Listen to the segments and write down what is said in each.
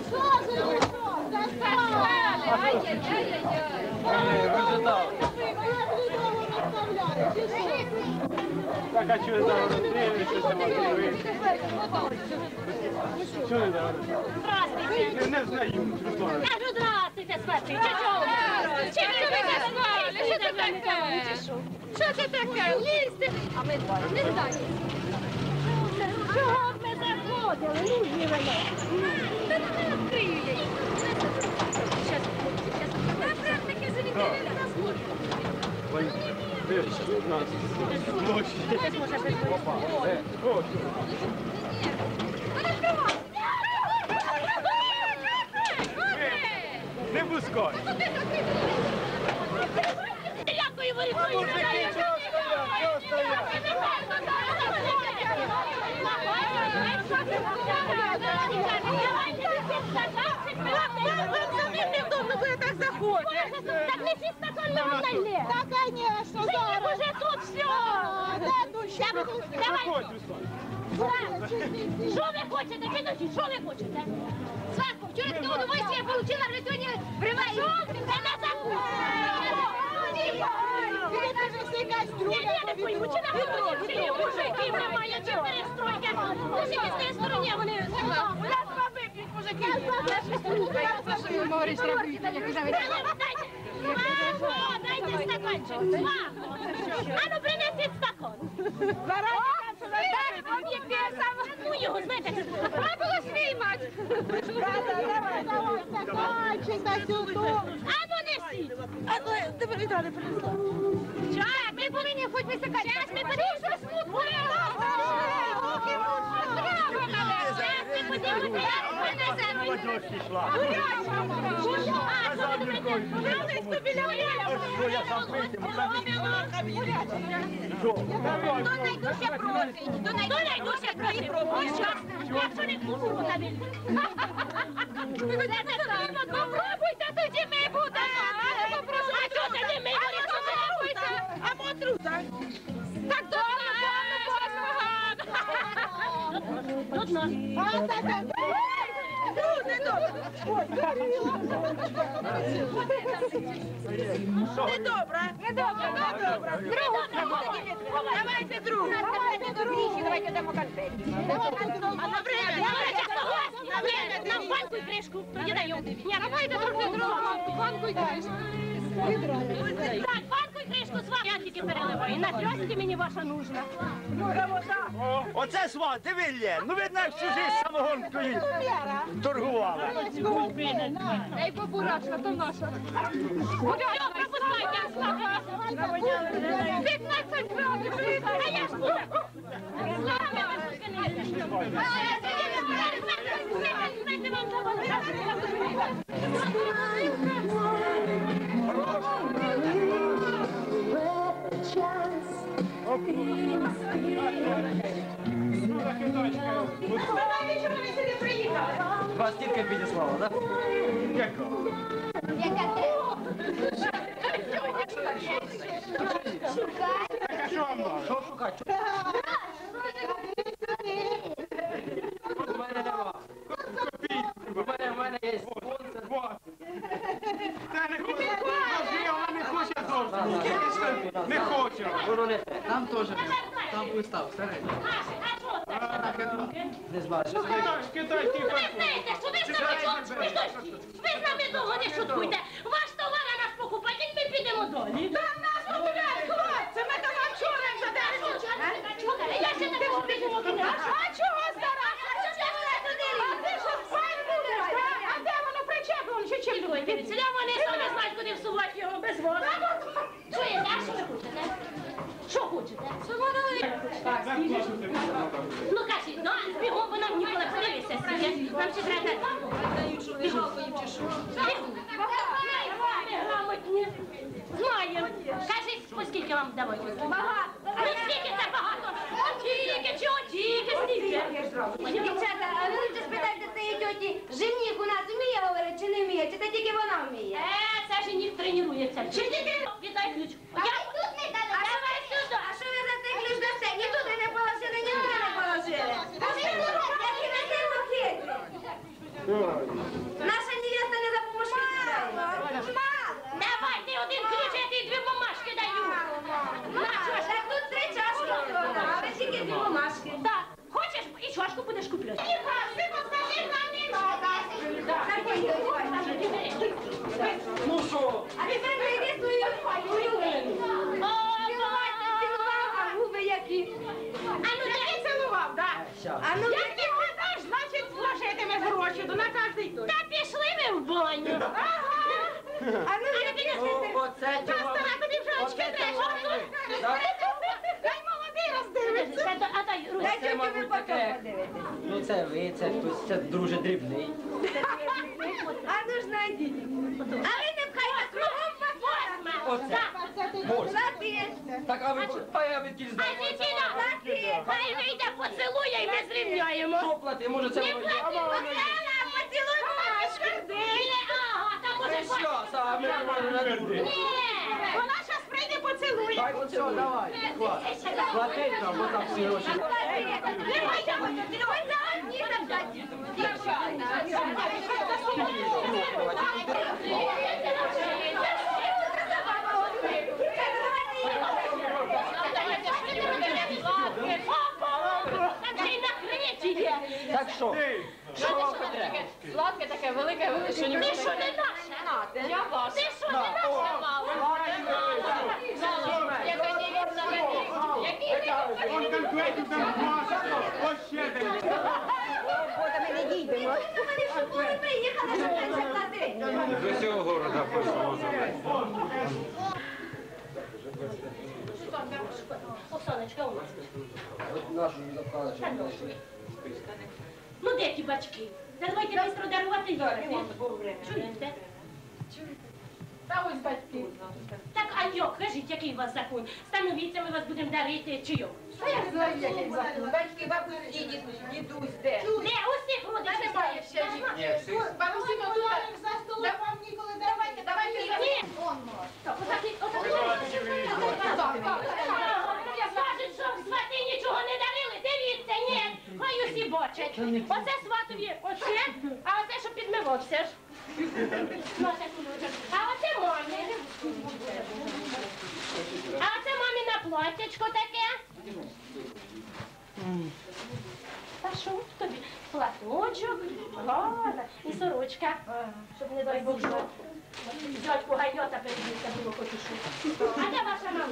Так, а чого зараз дивишся, що можливо? Чого не зараз? Здравствуйте. Не знаю, Руслана. Кажу, здравствуйте, смотрите. Чим ви назвали? Що це таке? Що це таке? Лізьте. А ми не знаємо. Чого б ми заходили? Ну, живемо. Та не відкрию я їх. Щас. Та практики завітали на нас. Дивишся, у нас ночі. Хтось може приходити. О, не пускай. Якою ви рікою? Так не всі стакан налили. Так, конечно, Жених уже тут все. Давай. Що ви хочете? Підожди, що ви хочете? Сварку, вчора таке удовольствие я получила, вже сьогодні привезу. Це на закус. Я не пойму, чи на городі, чи є мужиків немає, чи перестройки. Мужики з тієї сторони, вони... Дайте стаканчик. А ну принесіть стакан. Ну його, знаєте, треба знімати. Стаканчик на сюди. А ну несіть. А ну, тебе Віталій принесла. Чай, ми повинні хоч висикати. Зараз ми подивимося смутку. Попробуйте, тоді ми будемо. А чого ти не ми? А мотрута? Так тут нас. Давайте другу. Давайте дамо конфети. Нам банку і кришку. Тоді даємо. Ні, давайте трохи другу. Банку і кришку. Так, банку і кришку з вами. Я тільки переливаю. На трьошки мені ваша нужна. Оце сват, диви, Лє, ну видно, як всю жизнь самогонкою торгувала. Ей, побурачка, то наша. Все, пропускайте, Слава. 15 градусів. А я ж буду. Вас тільки підіслала, так? Що шукати? У мене є спонсор. Та не хоче. Вона не хоче зовсім. Не хоче. Там теж там вистав, старий. Не зважиш. Кидай ті Ви знаєте, що ви з нами ви з нами довго не шуткуйте. Ваш товар, а нас покупатель, ми підемо долі. Та нас покупають, хлопці, ми там вчора вже дали. Я ще не можу. А чого стара? А ти що спать будеш? А де воно причеплено? Чи чим думаєте? Сюди вони самі знають, куди всувати його без води. Чуєте, а що ви хочете? Що хочете? Ну кажіть, ну бігом, бо нам ніколи подивися скільки. Нам ще треба. Грамотні. Знаємо. Кажіть, по скільки вам давати? Багато. Ну скільки це багато? Тільки, чого тільки, скільки? Дівчата, а ви лучше спитайте цієї тьоті, жених у нас вміє говорити чи не вміє, чи це тільки вона вміє? Це жених тренується. Чи тільки? Віддай ключ. Тут не дали. А давай сюди. А що ви за цей ключ дасте? Ні туди не положили, ні туди не положили. А ви які ви сильно хитрі. Наша невеста не за бумажки кидає. Давай, ти один ключ, я тобі дві бумажки даю. На, чашку. Так тут 3 чашки, а ви тільки 2 бумажки. Так, хочеш, і чашку будеш купляти. Ну що? А тепер прийди свою улюблену. Цілував, а губи які. А ну дай цілував, так. А ну, Як ти гадаєш, значить, вложитиме гроші, то на кожний той. Та пішли ви в баню. а ну, Оце Та стара, тобі вже очки треба. Дай молодий роздивиться. А дай, Русь. дай Це, тільки ви мабуть, потім таке. подивитесь. Ну це ви, це хтось, це дуже дрібний. А ну ж найдіть. А ви не пхайте кругом Оце. Може. Лати. Так, а ви, а я відкіль А знаю, ти це кіно, хай вийде, поцілує, і ми зрівняємо. Що плати? Може це Не воно? плати, поцілуй бумажку. Ага, там може Що, саме нормально? Ні, вона щас прийде, поцілує. Так, оце, давай. Платить нам, бо там всі гроші. Так що? Що вам потрібно? Сладке таке, велике, велике, що Ти ніколи що не наша? Я ваша. Ти що не наша мала? Яка невірна мені. Який Он конкретно там маску. Ось ще десь. Приїхали, щоб менше платити. З усього города пошło. Оксаночка, у нас. Нашу запхали, що Та ну. Ну де ті бачки? Та давайте быстро дарувати їхати. Чуєте? Та ось батьки. Так, а йок, кажіть, який у вас закон? Становіться, ми вас будемо дарити, чи йок? Та я знаю, який закон. Батьки, бабусі, дідусь, де? Де? Усіх родичів Немає ще їх. Бабусі, ну тут за столом вам ніколи давайте, давайте. Ні. Так, скажуть, що свати нічого не дарили, дивіться, ні, хай усі бачать. Оце сватові, оце, а оце, що підмивався ж. Ну, оце кулючок. А оце мамі. А оце мамі на платтячко таке. Та що тобі? Платочок, гарна, і сорочка, щоб не дай Бог, що дядьку гайота перебився було котішу. А де ваша мама?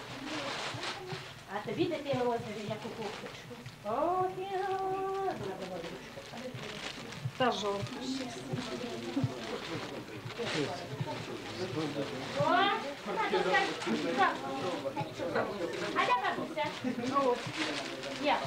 А тобі дитину озері, яку кофточку. Ох, і гарна була ручка. Та жовта. О, матуся, так. А де бабуся? Я.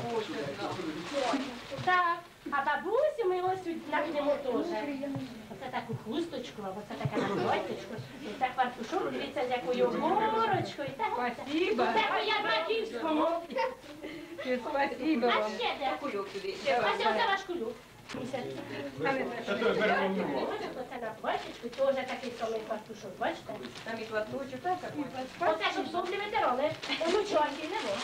Так, а бабусю ми ось накнемо теж. Оце таку хусточку, а оце така наплаточку. І так фартушок, дивіться, з якою горочкою. Спасибо. Це я Баківському. Спасибо А вам. ще де? Ось оце ваш кулюк. Місяць. Оце на платочку, теж такий самий фартушок, бачите? Там і платочок, так? Оце щоб соплі витирали. Онучонки, не во.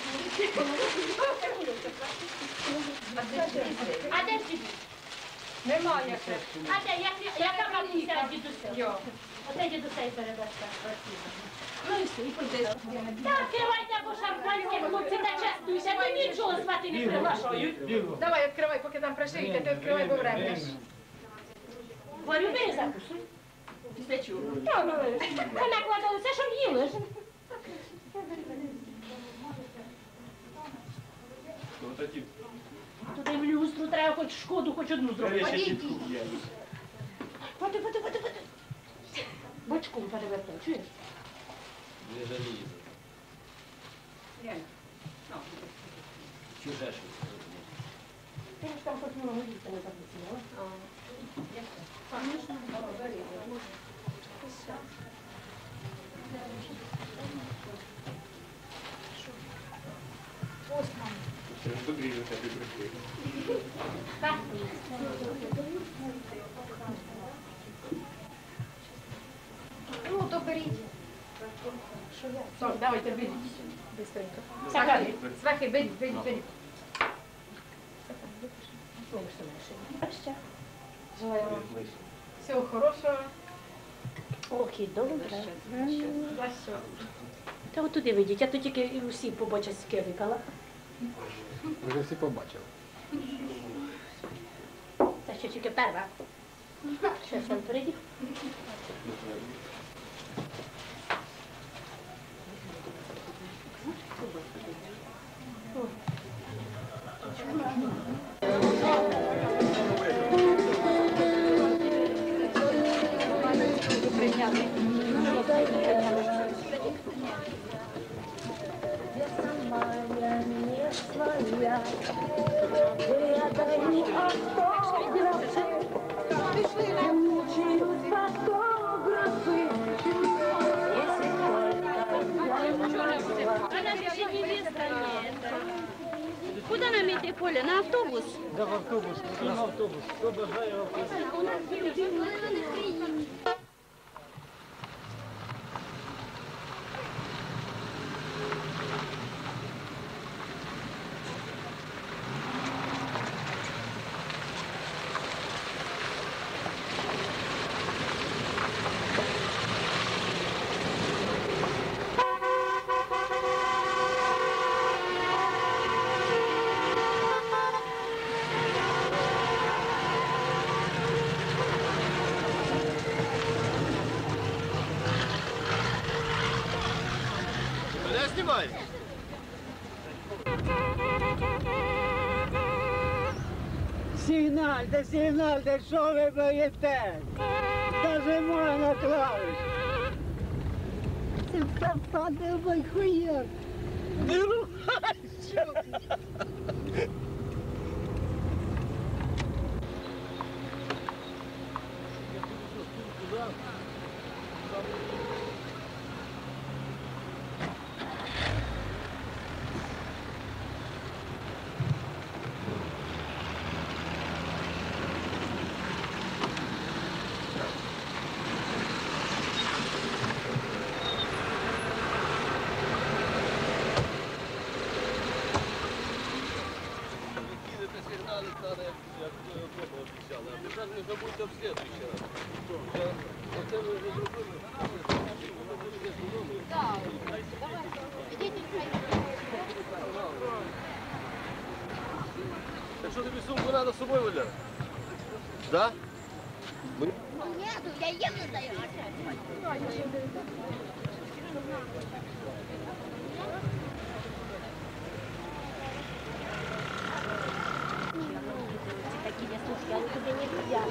А де тобі? Немає. А де, яка бабуся дідуся? Йо. Оце дідуся і передасться. Ну і все, і поїдемо. Так, кривайте або шампанське, хлопці, та частуйся, то нічого звати не приглашають. Давай, відкривай, поки там пришиєте, ти відкривай, бо врем'я. Говорю, бери закусуй. Після чого? Та, ну, та накладали все, щоб їли ж. Туди в люстру треба хоч шкоду, хоч одну зробити. Води. Бочком перевертай, чуєш? Не жалію. Чуже щось. Ти ж там хоч много їсти не запустила. Так. Ну, то беріть. Так, давайте, беріть. Бистренько. Сахар. Свахи, беріть. Желаю вам всього хорошого. Ох, і добре. За що? Та от туди вийдіть, я тут тільки усі побачать скеликала. Вже всі побачили. Та ще тільки перша. Ще сам прийде. Она же невеста нет. Куда нам идти, Коля? На автобус? Да, в автобус. На автобус. Хто бажає в автобус? У нас Мене знімаєш? Сигнальте, що ви боїте? Нажимай на клавіш. Це пропаде мой хуяк. Не рухайся. Не забудьте в следующий раз. Оце ми вже зробили. Так що тобі сумку треба з собою, Валера? Да? Нету, я еду за такие слушки, они тебе не взяли.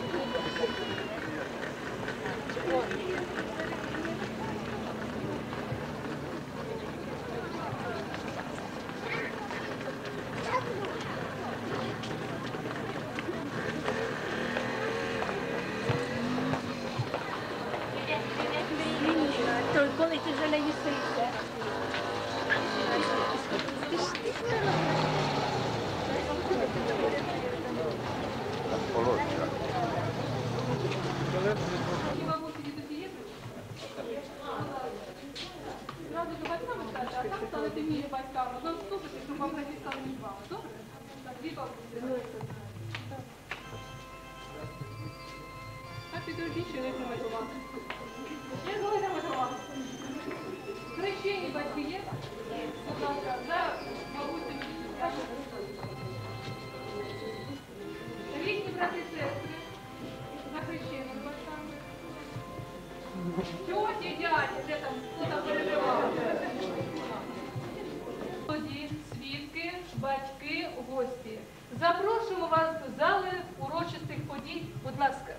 То коли ти вже не їсишся? Зразу до батьками стати, а там станете мені батьками. Одно вступити, щоб вам браті стали між вами. Добре? Так, дві бабусі. Так, підождіть, що не замалювати. Я коли замалювати? Хрещені батьки є? Будь ласка, за бабусями. Рідні брати і сестри. За хрещеними батьками. Тьоті, дяді, де там, хто там переживав? Тоді, свідки, батьки, гості. Запрошуємо вас до зали урочистих подій. Будь ласка.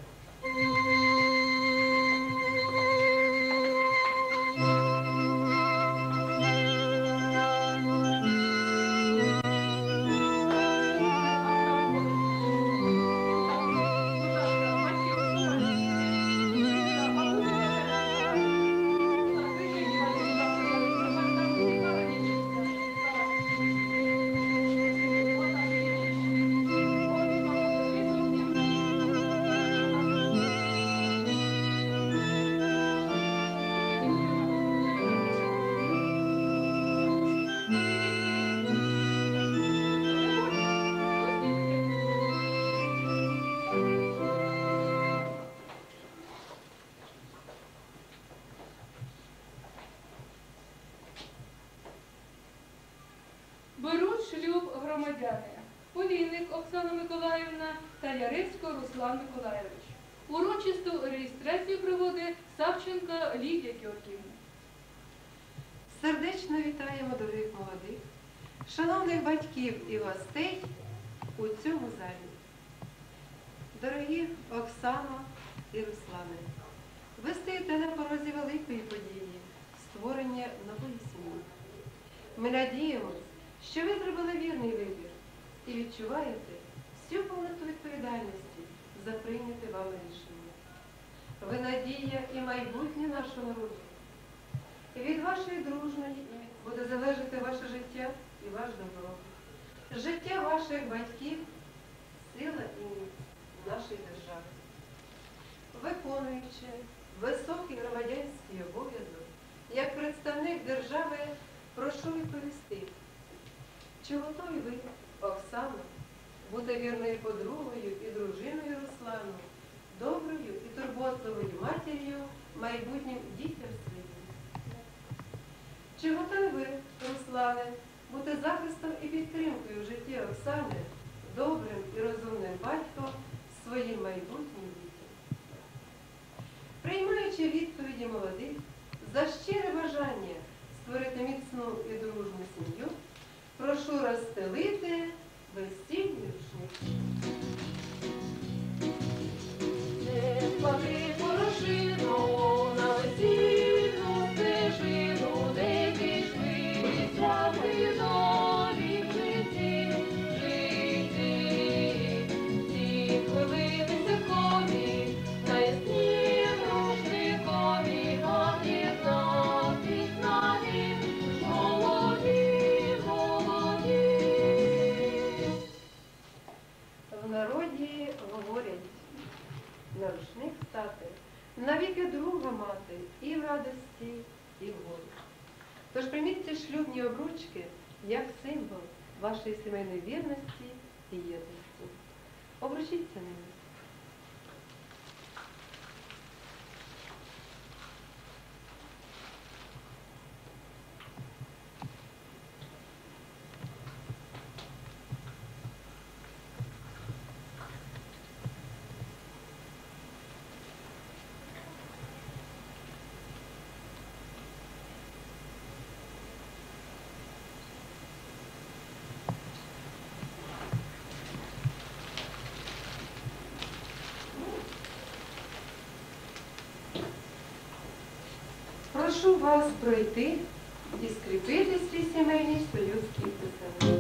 громадяни, Олійник Оксана Миколаївна та Яресько Руслан Миколайович. Урочисту реєстрацію проводить Савченка Лідія Георгіївна. Сердечно вітаємо дорогих молодих, шановних батьків і гостей у цьому залі. Дорогі Оксано і Руслане, ви стоїте на порозі великої події – створення нової сім'ї. Ми надіємося, що ви зробили вірний вибір і відчуваєте всю повноту відповідальності за прийняте вами рішення. Ви надія і майбутнє нашого народу. І від вашої дружної буде залежати ваше життя і ваш добробут. Життя ваших батьків – сила і міць нашої держави. Виконуючи високий громадянський обов'язок, як представник держави, прошу відповісти, чи готові ви, Оксана, бути вірною подругою і дружиною Руслану, доброю і турботливою матір'ю майбутнім дітям своїм? Чи готові ви, Руслане, бути захистом і підтримкою в житті Оксани, добрим і розумним батьком своїм майбутнім дітям? Приймаючи відповіді молодих за щире бажання створити міцну і дружну сім'ю, прошу розстелити весільні рушники. Не клади порошину на весільну стежину, не пішли трави нові в житті, ці хвилини святкові, на ясні рушникові, об'єднати наві, молоді, молоді. В народі говорять, на рушник стати, навіки друга мати і в радості, і в горі. Тож прийміть ці шлюбні обручки як символ вашої сімейної вірності і єдності. Обручіться ними. Прошу вас пройти і скріпити свій сімейний союз підписами.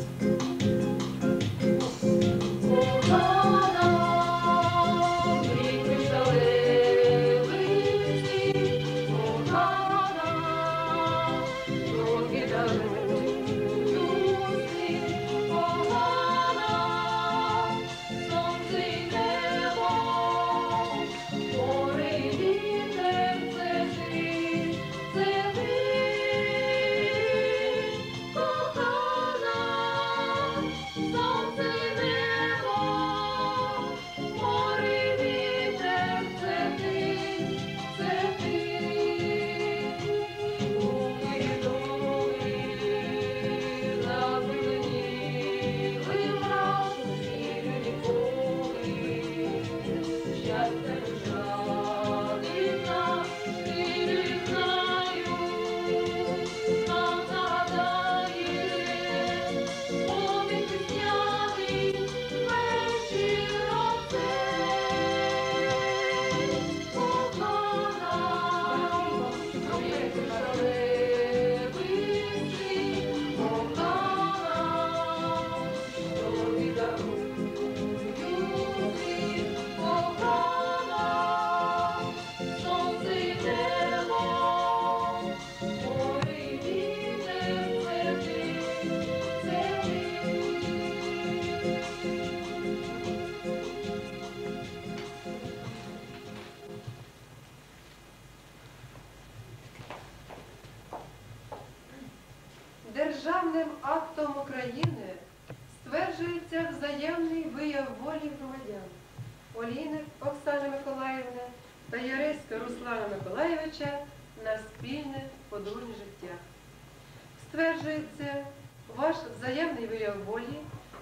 Державним актом України стверджується взаємний вияв волі громадян Олійник Оксани Миколаївни та Яреська Руслана Миколайовича на спільне подружнє життя. Стверджується ваш взаємний вияв волі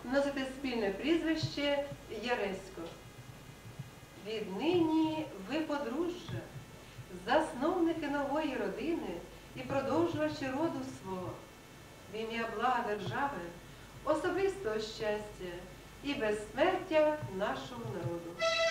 носите спільне прізвище Яресько. Віднині ви подружжя, засновники нової родини і продовжувачі роду свого, в ім'я блага держави, особистого щастя і безсмертя нашого народу.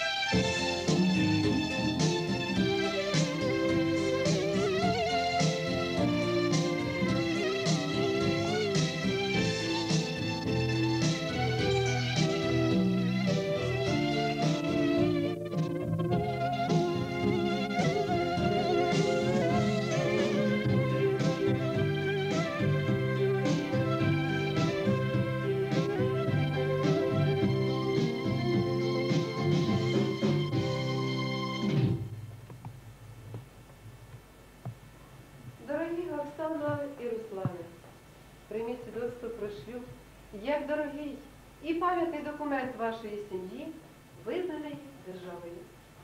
Дорогі Оксана і Руслане, прийміть свідоцтво про шлюб як дорогий і пам'ятний документ вашої сім'ї, визнаний державою.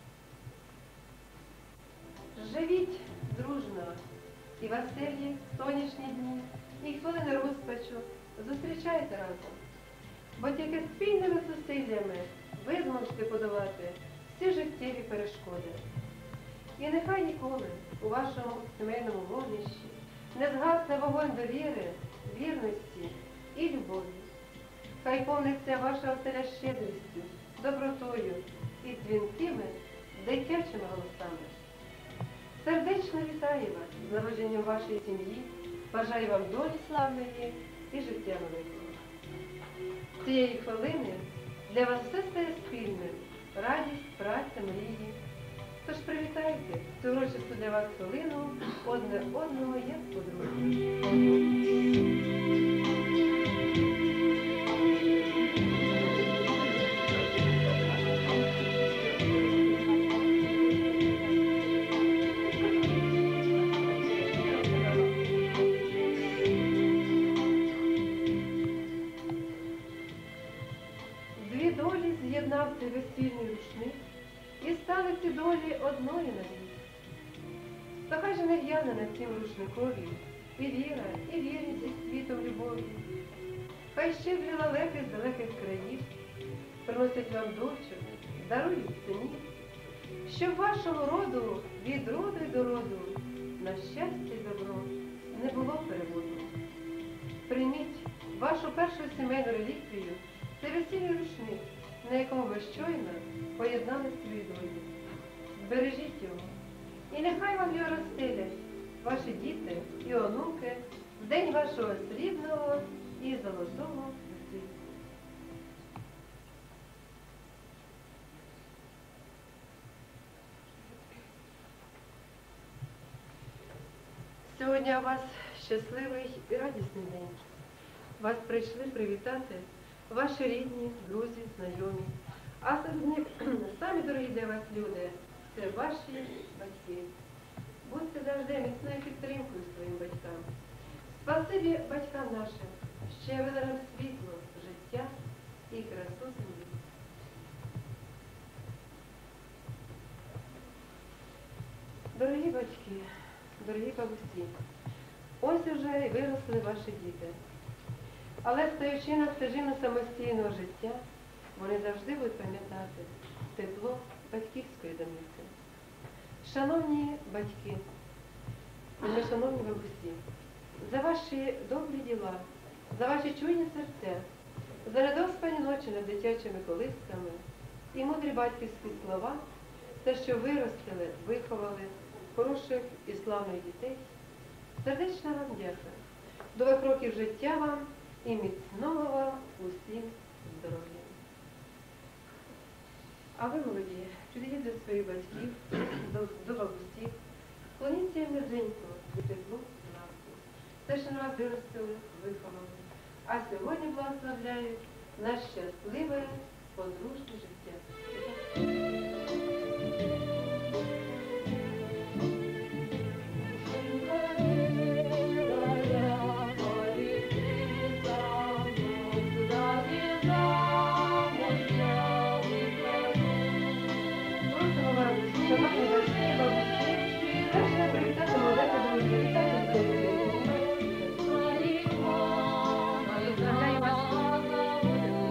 Живіть дружно і веселі сонячні дні, і хвилини розпачу зустрічайте разом, бо тільки спільними зусиллями ви зможете подолати всі життєві перешкоди. І нехай ніколи у вашому сімейному вогнищі не згасне вогонь довіри, вірності і любові. Хай повниться ваша оселя щедрістю, добротою і дзвінкими дитячими голосами. Сердечно вітаю вас з народженням вашої сім'ї, бажаю вам долі славної і життя великого. З цієї хвилини для вас все стає спільним, радість, праця, мрії. Тож привітайте цю урочисту для вас хвилину одне одного як подружжя. Дві долі з'єднав цей весільний рушник, і стали ці долі одною навік. Та хай же не в'яне на цім рушникові і віра, і вірність із світом любові. Хай щедрі лелеки з далеких країв приносять вам дочок, дарують синів, щоб вашого роду від роду й до роду на щастя й добро не було переводу. Прийміть вашу першу сімейну реліквію, це весільний рушник, на якому ви щойно поєднали свої долі. Збережіть його, і нехай вам його розстелять ваші діти і онуки в день вашого срібного і золотого весілля. Сьогодні у вас щасливий і радісний день. Вас прийшли привітати ваші рідні, друзі, знайомі. А самі дорогі для вас люди – це ваші батьки. Будьте завжди міцною підтримкою своїм батькам. Спасибі батькам нашим, що явили нам світло, життя і красу землі. Дорогі батьки, дорогі бабусі, ось уже і виросли ваші діти. Але стоячи на стежину самостійного життя, вони завжди будуть пам'ятати тепло батьківської домівки. Шановні батьки, і шановні бабусі, за ваші добрі діла, за ваші чуйні серця, за недоспані ночі над дитячими колисками і мудрі батьківські слова, те, що виростили, виховали хороших і славних дітей, сердечна вам дяка, довгих років життя вам і міцного вам усім здоров'я. А ви, молоді, підійдіть до своїх батьків, до бабусів, склоніться їм низенько до теплу ласку. Те, що на вас виростили, виховали. А сьогодні благословляють на щасливе подружнє життя. Шановні батьки, бабусі, перше привітати молодих друзів, вітайте друзів. Благословляю вас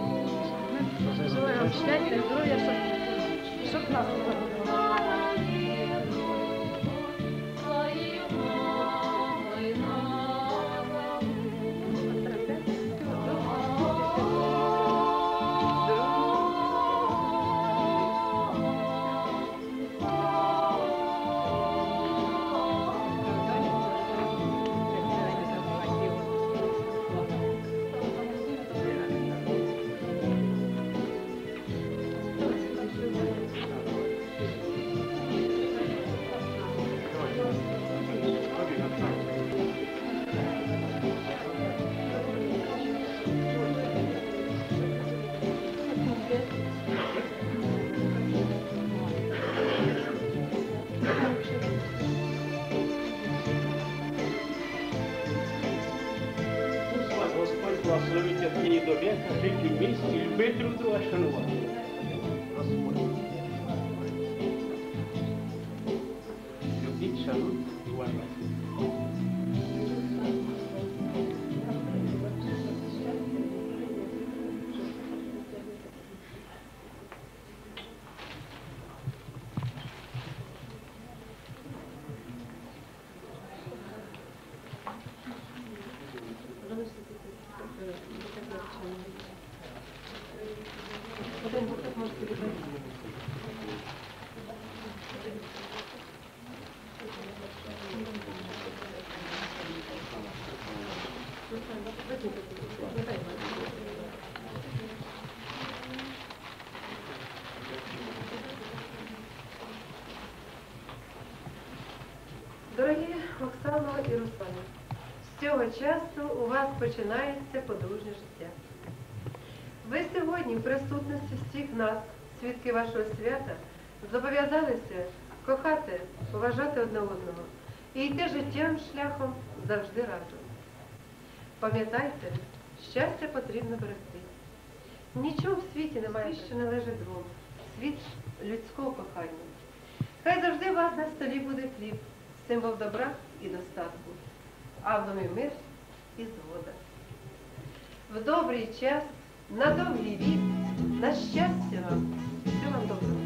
чоловіка жити в місті, любити друг друга, шанувати. Любіть, шануйте, уважайте. Дорогі Оксано і Руслане, з цього часу у вас починається подружнє життя. Ви сьогодні в присутності всіх нас, свідки вашого свята, зобов'язалися кохати, поважати одне одного і йти життєвим шляхом завжди разом. Пам'ятайте, щастя потрібно берегти. Нічого в світі немає, що належить двом. Світ людського кохання. Хай завжди у вас на столі буде хліб, символ добра і достатку, а в домі мир і згода. В добрий час, на довгий вік, на щастя вам, всього вам доброго.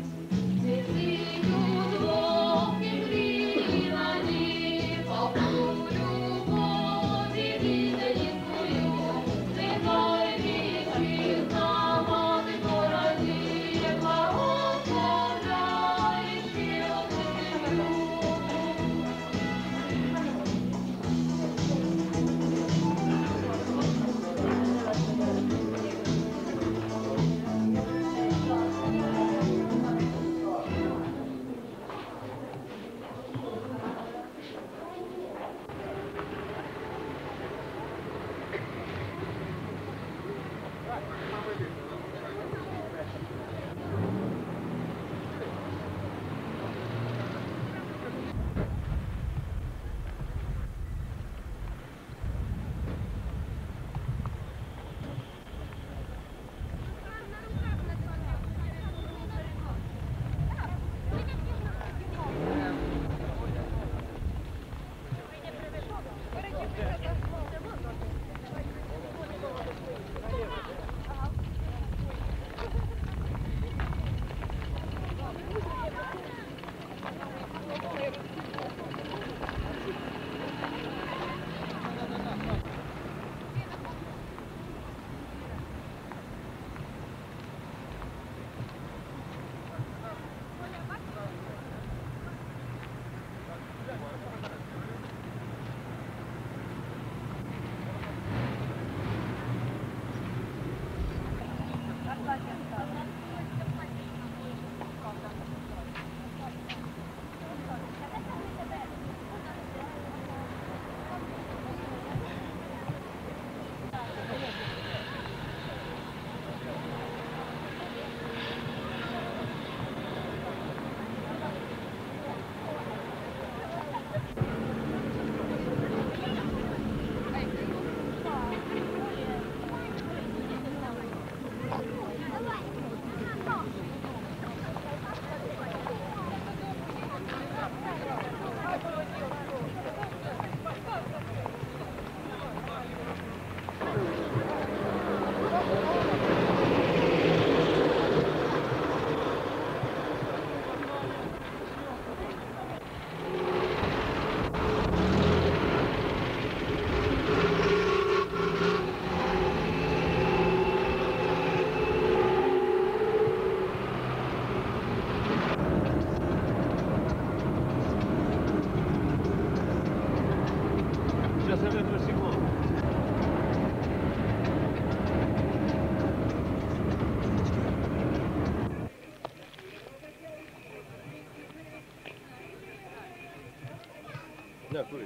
Дякую.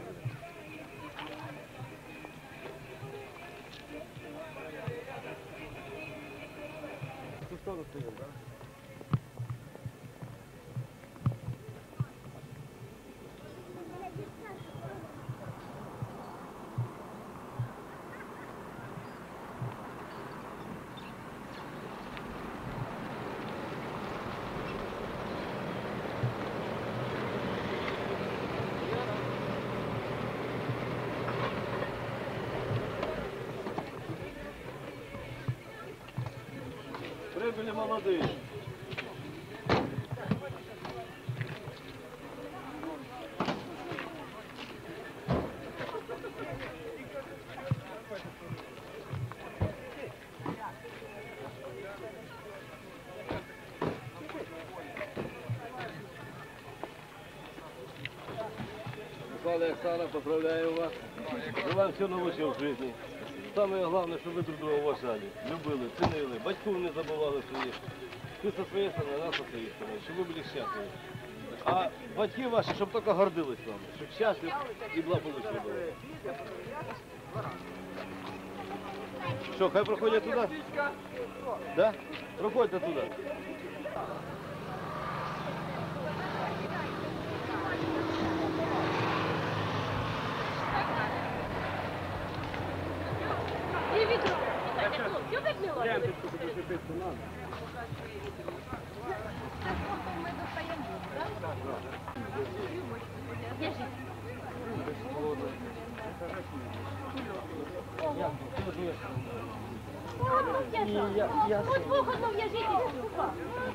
Тут хто стоїть, так? были молодые. Михаил и Оксана, поздравляю вас. Желаю всего наилучшего в жизни. Самое главное, щоб ви друг друга уважали, любили, цінили, батьків не забували своїх. Ти зі своєї сторони, нас зі своєї сторони, щоб ви були щасливі. А батьки ваші, щоб тільки гордились вами, щоб щасливі і благополучні були. Що, хай проходять туди? Да? Проходьте туди. І відро. Слухайте, хлопці, обидні лодки. От двох одну в'яжіть і купа.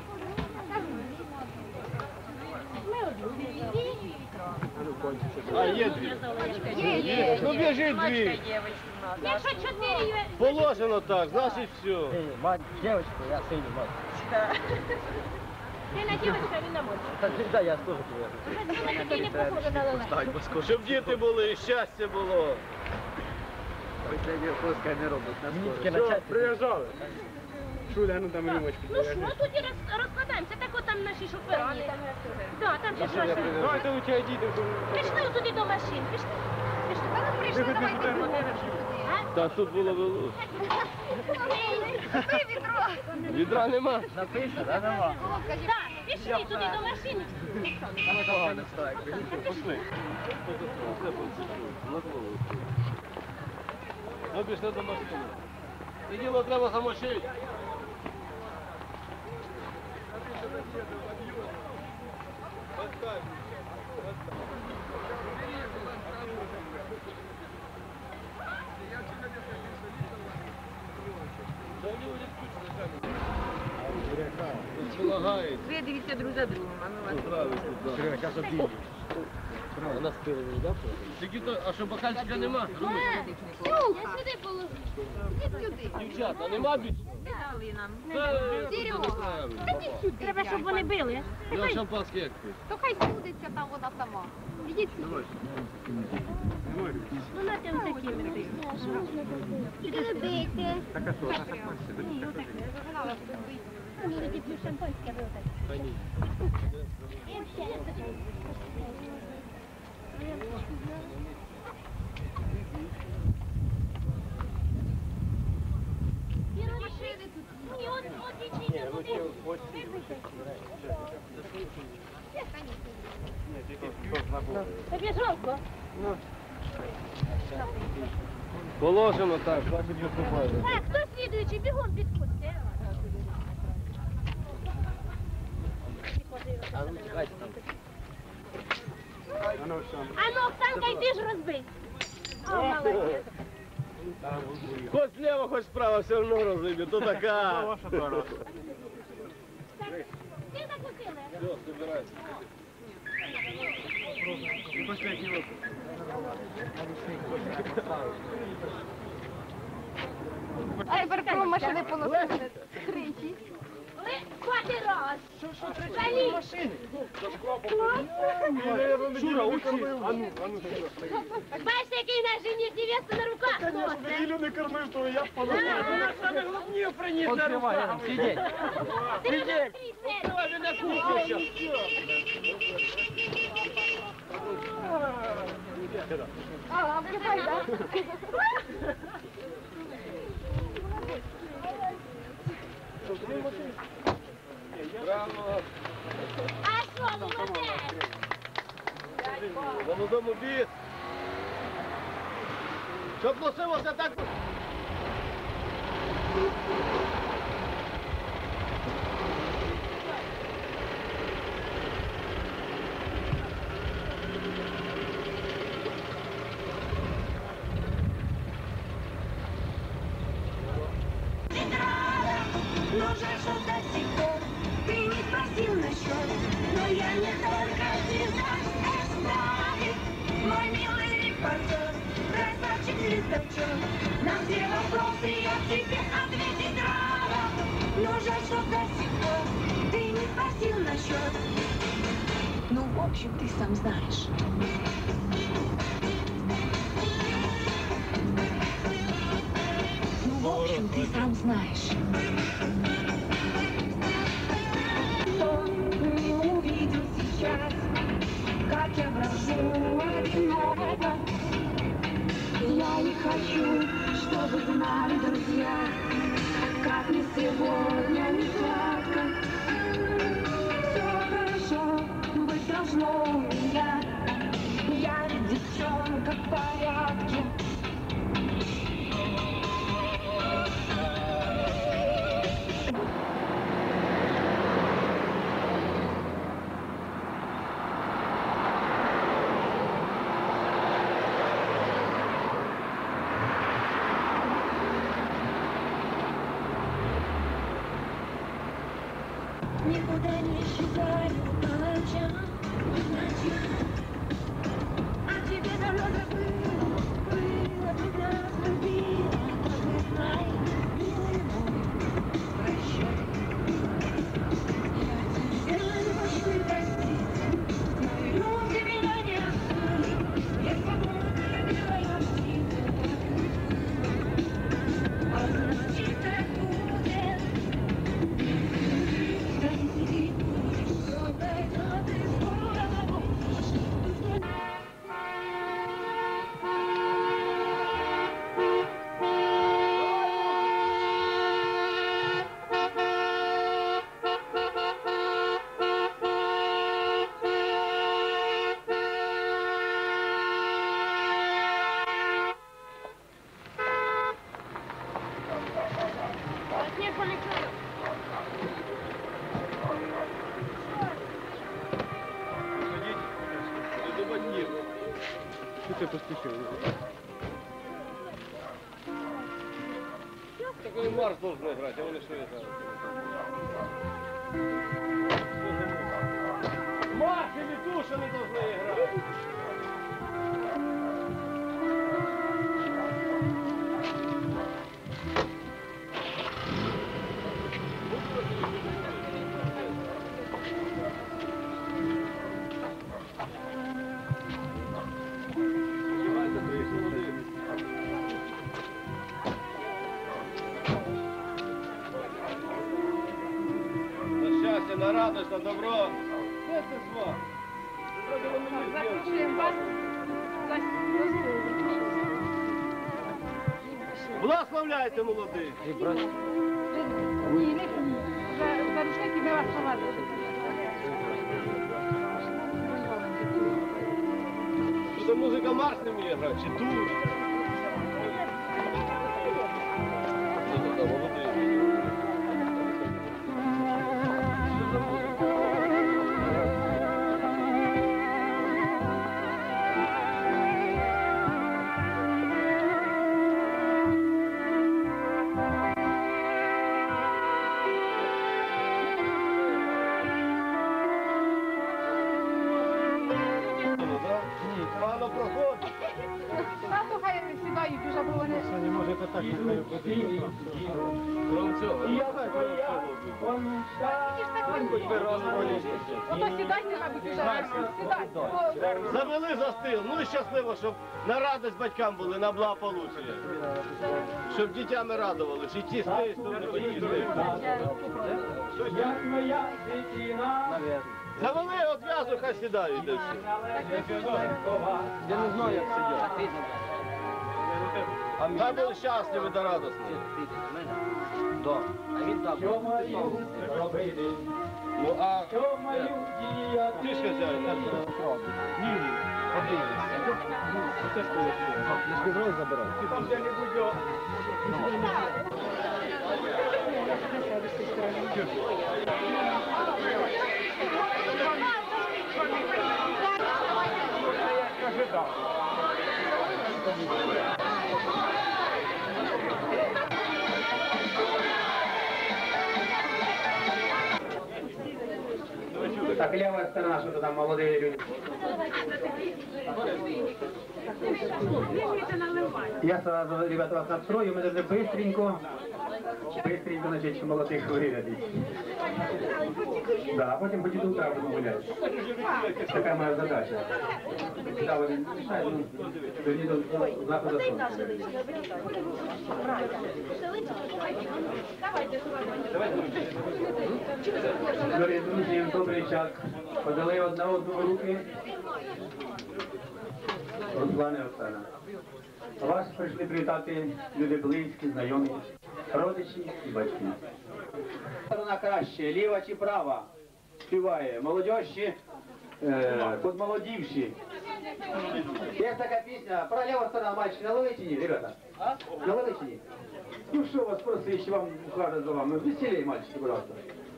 Ми одну. А, є дві. Є. Ну біжить дві. Якщо 4 є. Положено так, значить все. Мать, девочку, я сыну, мать. Ти на дівчинку, а він на мать. Да, я тоже привязан. Ти не похожа на Леле. Щоб діти були і щастя було. Последняя пускай не робить на Нитки скорость. начать. Приезжали. Шуля, ну там рюмочку. Ну що, тут і розкладаємося, так от там наші шофери. Так, там ще ж машини. Давайте у тебе діти. Пішли туди до машин, пішли. Пішли. Та ну прийшли, давайте. Та тут було вело. Відра нема. Написано, да, нема? Так, пішли туди до машини. Погано стоїть. Пішли. Ну пішли до машини. Це діло треба замочити. Розполагається. Ви дивіться друг за другом, а ми вас. Зараз обійдемо. Вона спили, да? Тільки то, а що бокальчика нема? Я сюди положу. Дівчата, нема більше? Треба, щоб вони били. Я шампанське як пить. То хай судиться там вона сама. Ідіть сюди. Ну, на тим такими. Іди не бийте. Так а що, вона шампанське? Може, п'ю шампанське вилити. Ні, от дівчиня, туди. Тобі жалко? Положено так, бачить виступає. Так, хто слідуючий? Бігом підходьте. А ну, Оксанка, йди ж розбий. О, молодець. Хоч зліва, хоч справа, все одно розумію, то така. Ваша дорога. Ти закусили? Все, збирайся. А тепер про машини поносили. Тричі. Хватить раз. Жалі. Шура, учи. Бачите, який наш жених невесту на руках носить. Ілю не кормив, то я б Открываем, сидеть. Ти не відкрий. А, вкипай, так? Браво. А що, молодець? Молодому біс. Щоб носилося так. Може, що десь что до сих пор ты не спросил насчет. Ну, в общем, ты сам знаешь. Ну, в общем, ты сам знаешь. Кто не увидел сейчас, как я брожу одиноко. Я не хочу, чтобы знали друзья, как мне сегодня не сладко. Все хорошо быть должно у меня. Я ведь девчонка в порядке. Никуда не исчезаю по ночам, а тебе давно забыла, ты нас любила, знай, милый мой, прощай. Я не хочу простить, но ты меня не осудишь, я свободная белая птица, а значит так будет. Що ти поспішив? Такой марш должен играть, а он что играет? Марш или туша не должны играть? На радость, на добро. Де це зва? Запрошуємо вас до столу. Благословляйте, молодий. Ні, не за рушники ми вас провадили. Що музика марш не вміє грати, чи тур? Молодий. Пано проходить. Тату хай сідають уже, бо вони... Це не може так Крім цього. Ото сідайте, мабуть, уже. Сідайте. Завели за стил. Ну і щасливо, щоб на радость батькам були, на благополуччя. Щоб дітями радувалися. І ті з тієї сторони, і ті з тієї сторони. Як моя дитина. Завели одв'язу, хай сідають. де всі. Я не знаю, як сидять. Хай були щасливі та радісні. А він так. Що маю робити? Ну а Що маю діяти? ти ж хазяїн. Ні, подивися. Це ж пояснює. Не співрой забирай. Там де-небудь його. Кажи так. Так, левая сторона, что-то там молодые люди. Я сразу, ребята, вас настрою, мы должны быстренько Бистренько, значить, молодих вирядить. Да, а потім ході до утра будемо гуляти. Така моя задача. Да, вони мішають, ну, тоді до заходу сонця. Дорогі друзі, добрий час. Подали одна одну руки. Руслан і Оксана. Вас прийшли привітати люди близькі, знайомі, родичі і батьки. Сторона краще, ліва чи права співає, молодежі, подмолодівші. Є така пісня, про ліву сторону, мальчики, налили чи ні, ребята? Налили чи ні? Ну що вас просить, що вам ухаживать за вами? Веселей, мальчики, пожалуйста.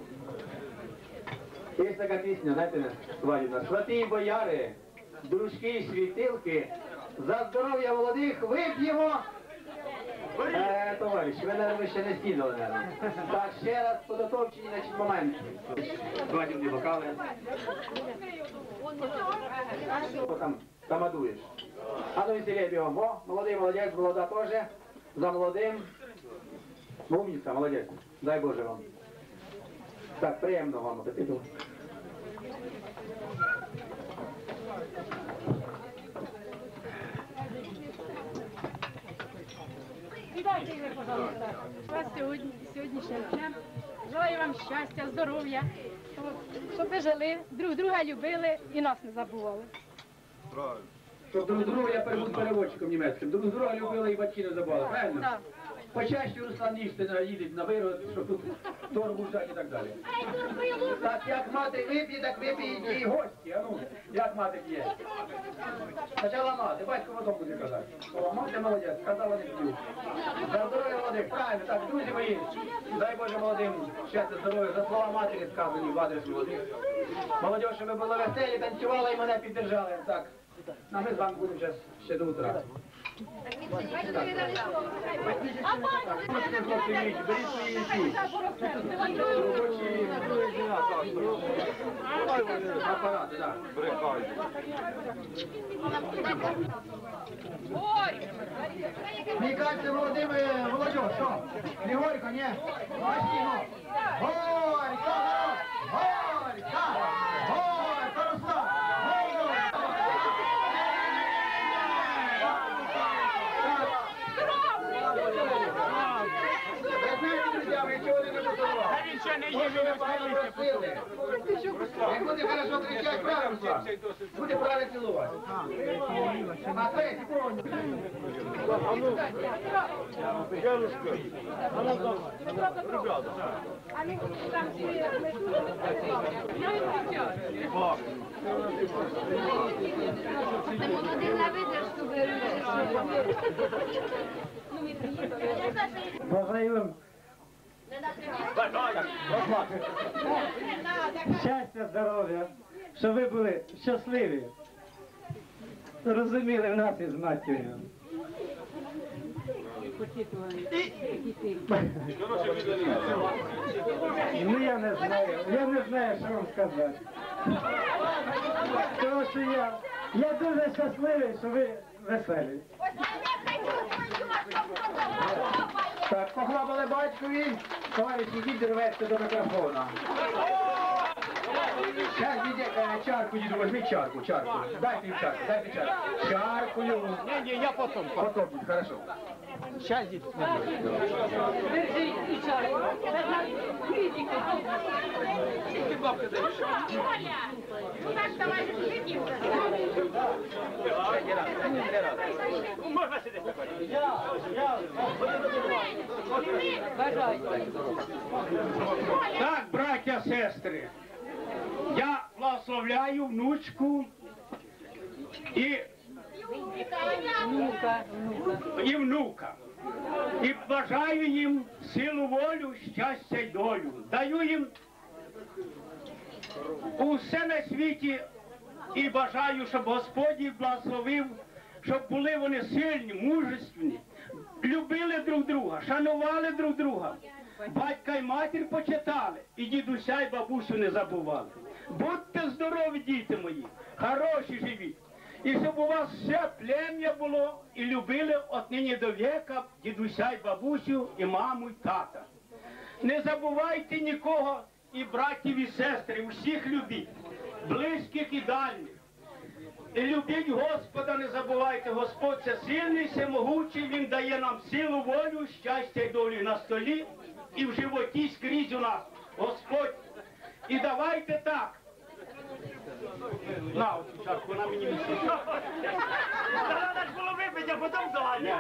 Є така пісня, знаєте, свадібна. Свати і бояри, дружки і світилки, за здоров'я молодих вип'ємо. Товариш, ви, наверное, ще не снідали, наверное. Так, ще раз підготовчені, значить, момент. Свадібні бокали. Що там тамадуєш? А ну веселее бігом. О, молодий молодець, молода теж. За молодим. Умниця, молодець. Дай Боже вам. Так, приємного вам апетиту. Віддайте, Ігор, пожалуйста, вас сьогоднішнім днем. Желаю вам щастя, здоров'я, щоб ви жили, друг друга любили і нас не забували. Правильно. Щоб друг друга, я буду переводчиком німецьким, друг друга любили і батьки не забували, правильно? Так. Почаще Руслан їсти їдеть на вирод, щоб тут торгу взяти і так далі. Так, як мати вип'є, так вип'є і гості, а ну, як мати п'є? Спочатку мати, батько потім буде казати. О, мати молодець, казала не п'ю. За здоров'я молодих, правильно, так, друзі мої, дай Боже молодим щастя, здоров'я, за слова матері сказані в адрес молодих. Молодь, щоб ви були веселі, танцювали і мене піддержали, так. А ми з вами будемо зараз ще до утра. Апарати, так. Мені кажеться, Володимир, Володьо, що? Не Горько, ні? Горько, Горько, Горько, Горько, Руслан, Він ще не їв, він розповідає. Як буде хорошо кричати, правильно, буде правильно цілувати. А третій, помню. Молодих на видержку беруть. Бажаю вам щастя, здоров'я, щоб ви були щасливі, розуміли в нас із матір'ю. Ну я не знаю, що вам сказати. Тому що я дуже щасливий, що ви веселі. Так, похлопали батькові, товариші, йдіть дорвете до мікрофона. Зараз, дідя, чарку, діду, возьми чарку. Дайте їм чарку, Чаркою. Ні, я потім. Потом, хорошо. Щас, дід. Держи і чарку. Можна сидіти? Так, браття, сестри, я благословляю внучку і внука. І бажаю їм силу, волю, щастя й долю. Даю їм усе на світі і бажаю, щоб Господь їх благословив, щоб були вони сильні, мужественні, любили друг друга, шанували друг друга, батька й матір почитали, і дідуся й бабусю не забували. Будьте здорові, діти мої, хороші живіть. І щоб у вас все плем'я було і любили от нині до віка дідуся й бабусю, і маму, й тата. Не забувайте нікого, і братів, і сестри, усіх любіть, близьких і дальніх. І любіть Господа, не забувайте, Господь це сильний, всемогучий, Він дає нам силу, волю, щастя і долю на столі і в животі скрізь у нас, Господь. І давайте так. На, оцю чарку, на мені місці. Треба ж було випити, а потім далі.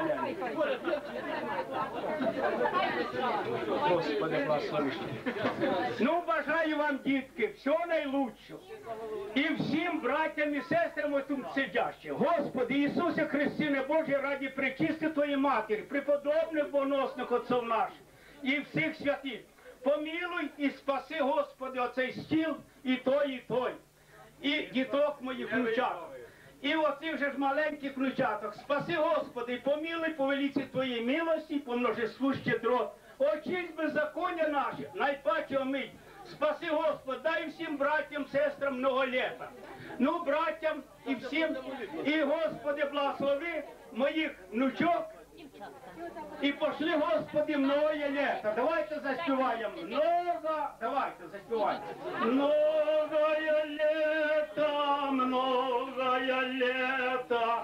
Господи, благослови. Ну, бажаю вам, дітки, всього найлучшого. І всім братям і сестрам отут сидящим. Господи, Ісусе Христине Боже, раді пречистої Матері, преподобних богоносних отців наших і всіх святих. Помилуй і спаси, Господи, оцей стіл і той, і діток моїх внучаток. І оцих же ж маленьких внучаток. Спаси, Господи, і помилуй по велиці Твоїй милості, по множеству щедрот. Очисть беззаконня наших, найпаче омить. Спаси, Господи, дай всім братям, сестрам много літа. Ну, братям і всім, і, Господи, благослови моїх внучок. І пошли, Господи, многое лето. Давайте заспіваємо. Давайте заспіваємо. Многое лето, многое лето,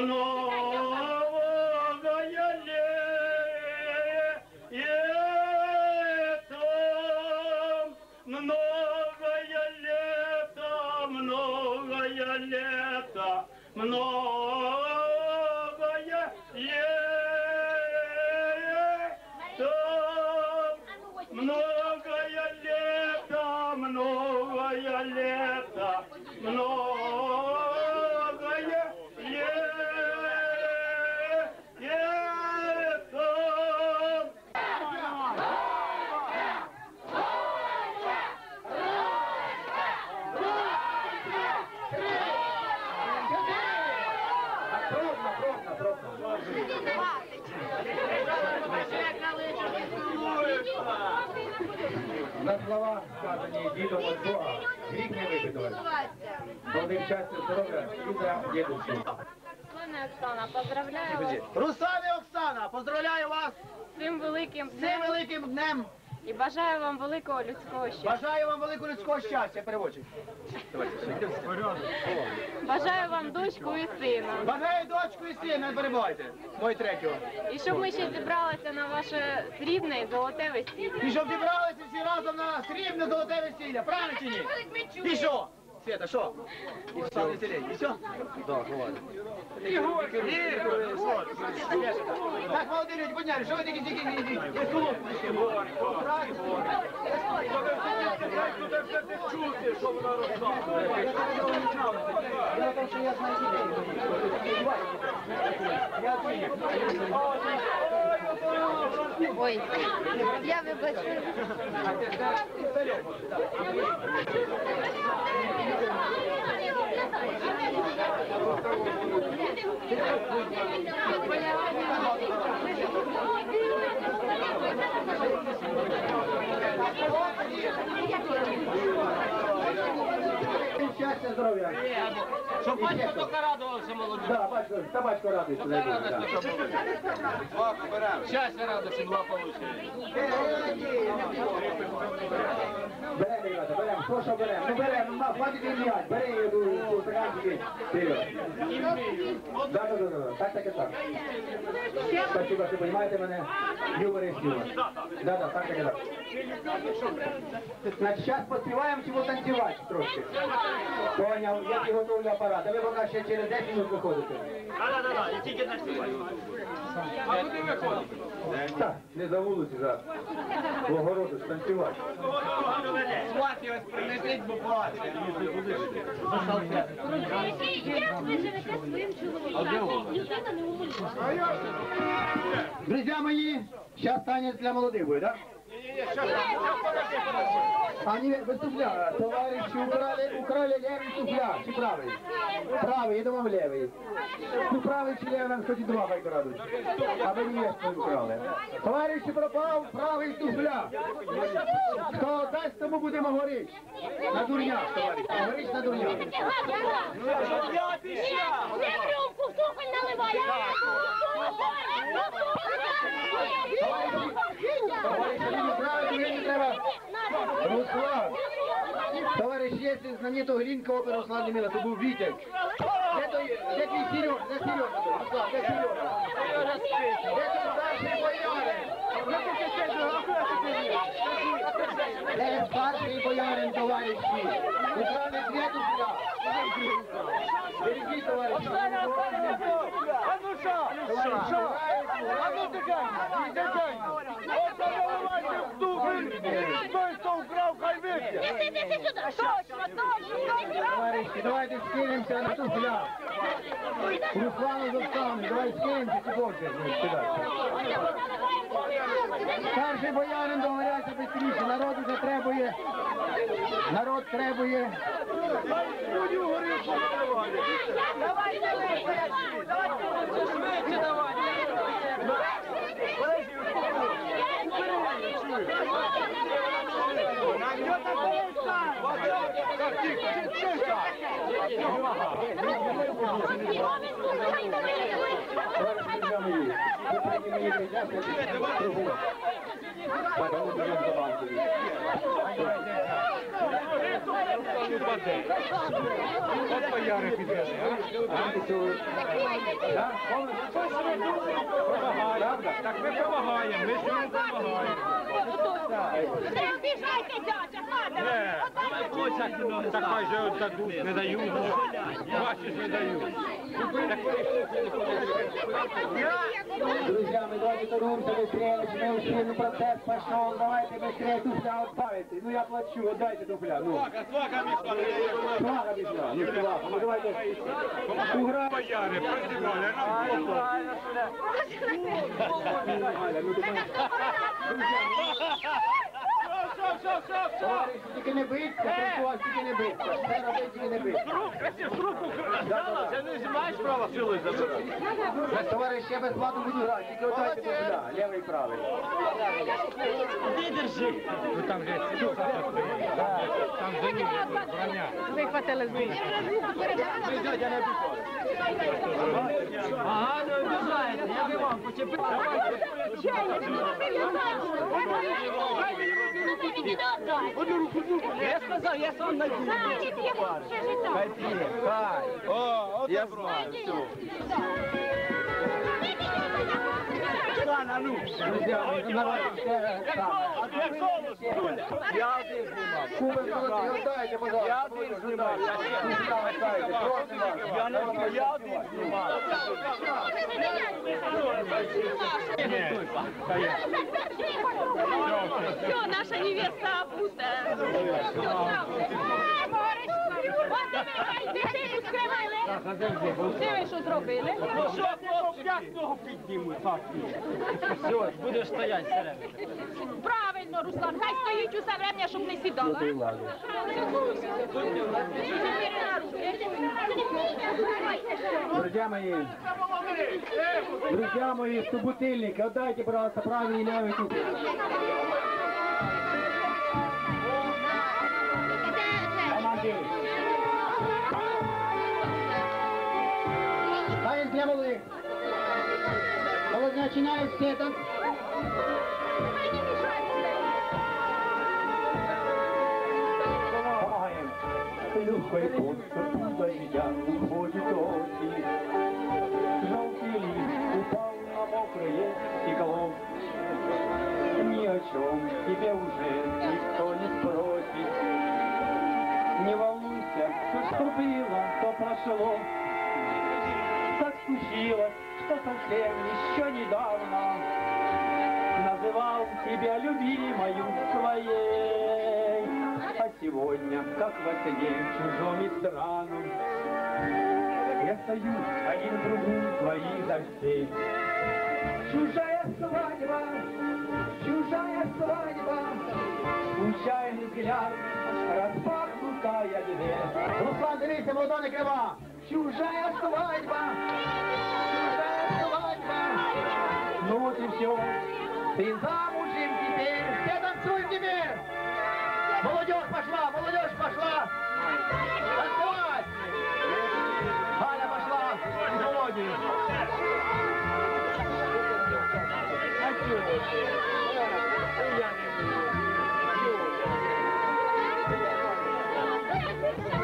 многое лето, многое лето, многое лето, многое лето. Многое лето, многое лето, многое лето. На слова, сказані дідом від Бога, гріх не випитувати. Молодим щастя, здоров'я і за дідусю. Руслана Оксана, поздравляю вас Руслана Оксана, поздравляю вас з цим великим з цим великим днем. і бажаю вам великого людського щастя. Бажаю вам великого людського щастя, переводчик. Бажаю вам дочку і сина. Бажаю дочку і сина, не перебувайте. Мой третього. І щоб ми ще зібралися на ваше срібне і золоте весілля. І щоб зібралися всі разом на срібне золоте весілля, правильно чи ні? І що? Света, що? І все, веселей, і все? Так, хватить. Так, молоді люди, подняли, що ви такі тільки? Чути, що вона розказує. Ой, я вибачу. Щастя, здоров'я. Щоб батько тільки радувався молодим. Так, батько, та батько радується. Щастя, радості, благополуччя. Беремо, ребята, беремо. Хто що беремо? Ну беремо, хватить відміяти. Бери її до стаканчики. Вперед. Да. Так. Спасибо, що розумієте мене. Юмористів. Да, так. Значить, зараз поспіваємо, чи танцювати трошки. Поняв, я підготовлю апарат. А ви поки ще через 10 минут виходите. Да, і тільки на сьогодні. А куди виходите? Так, не за вулиці зараз. В огороду ж танцювати. Сваті ось принесіть буквально. Як ви живете своїм чоловіком? Людина не умуляє. Друзі мої, зараз танець для молодих буде, так? Они выступляют. Товарищи украли левый суфля, чи правый? Правый, я думаю, левый. Ну, правый чи левый, нам хоть два крадуть. А ви невесту украли. Товарищи пропав, правий суфля. Хто дасть, тому будемо горіти. На дурнях, товарищи. Горіть на дурнях. Не в рюмку, в сухонь наливай. Товарищи, не правильно, знаменитого Глінка опера Руслан Деміла, то був Вітек. Де твій Сережа? Де Сережа? Руслан, де Сережа? Де твій старший боярин? Де старший боярин, товариші? Украли Святушка. Береги, товариші. А ну що? Що? А ну тикай! Тикай! От заливайте в духи! Той, хто вкрав, хай вип'є! Іди сюди! Точно! Товариші, давайте скинемося на туфля. Руслану з Оксаною, давай скинемося, чи боже. Старший боярин договоряйся бистріше, народ уже требує. Народ требує. Давайте вип'є! Давайте швидше давай! От бояри підвели, Так ми допомагаємо, ми сьогодні допомагаємо. Не обіжайте, дядя, Так майже отдадуть, не дають. Ваші ж не дають. Друзья, мы давайте торгуемся быстрее, начинаем усиленный процесс пошел, давайте быстрее туфля отбавите. Ну я плачу, отдайте туфля, ну. Свага мешла, не свага, ну давайте. Угра. Бояри, прозівали, нам Товариші, тільки не биться, прошу, тільки не биться. Все робити, тільки не биться. Це не маєш права силою забирати. Товариш, я безплатно буду грати, тільки отдайте туфля, лівий і правий. Ти держи. Ну там же там же броня. Вихватили з них. Я не обіцяю. Ага, не обіжаєте, я би вам почепив. Я сказав, я сам найду. Хай п'є, хай. О, от я знаю, все. Ну. А де голос, Юля? Я один знімав. Я один знімав. Я один знімав. Все, наша невеста опута. Це ви що зробили? Що, хлопці? Як ногу піднімуть? Все, будеш стояти всередині. Правильно, Руслан, хай стоїть усе время, щоб не сідала. Друзья мои, собутыльники, отдайте, пожалуйста, правый и левый туфли. Ставим для молодых. Вот начинает света. Помогаем. Легкой поступью дождя уходит осень. Желтый лист упал на мокрое стекло. Ни о чем тебе уже никто не спросит. Не волнуйся, что было, то прошло. Так случилось, что совсем еще недавно называл тебя любимою своей. А сегодня, как во сне, чужом и странном, я стою один в другую твоих дождей. Чужая свадьба, случайный взгляд, распахнутая дверь. Руслан, дивися, молода не крива. Чужая свадьба, ну вот и все. Ты замужем теперь, все танцуют теперь. Молодежь пошла, молодежь пошла. Танцевать. Галя пошла, Володя. Я не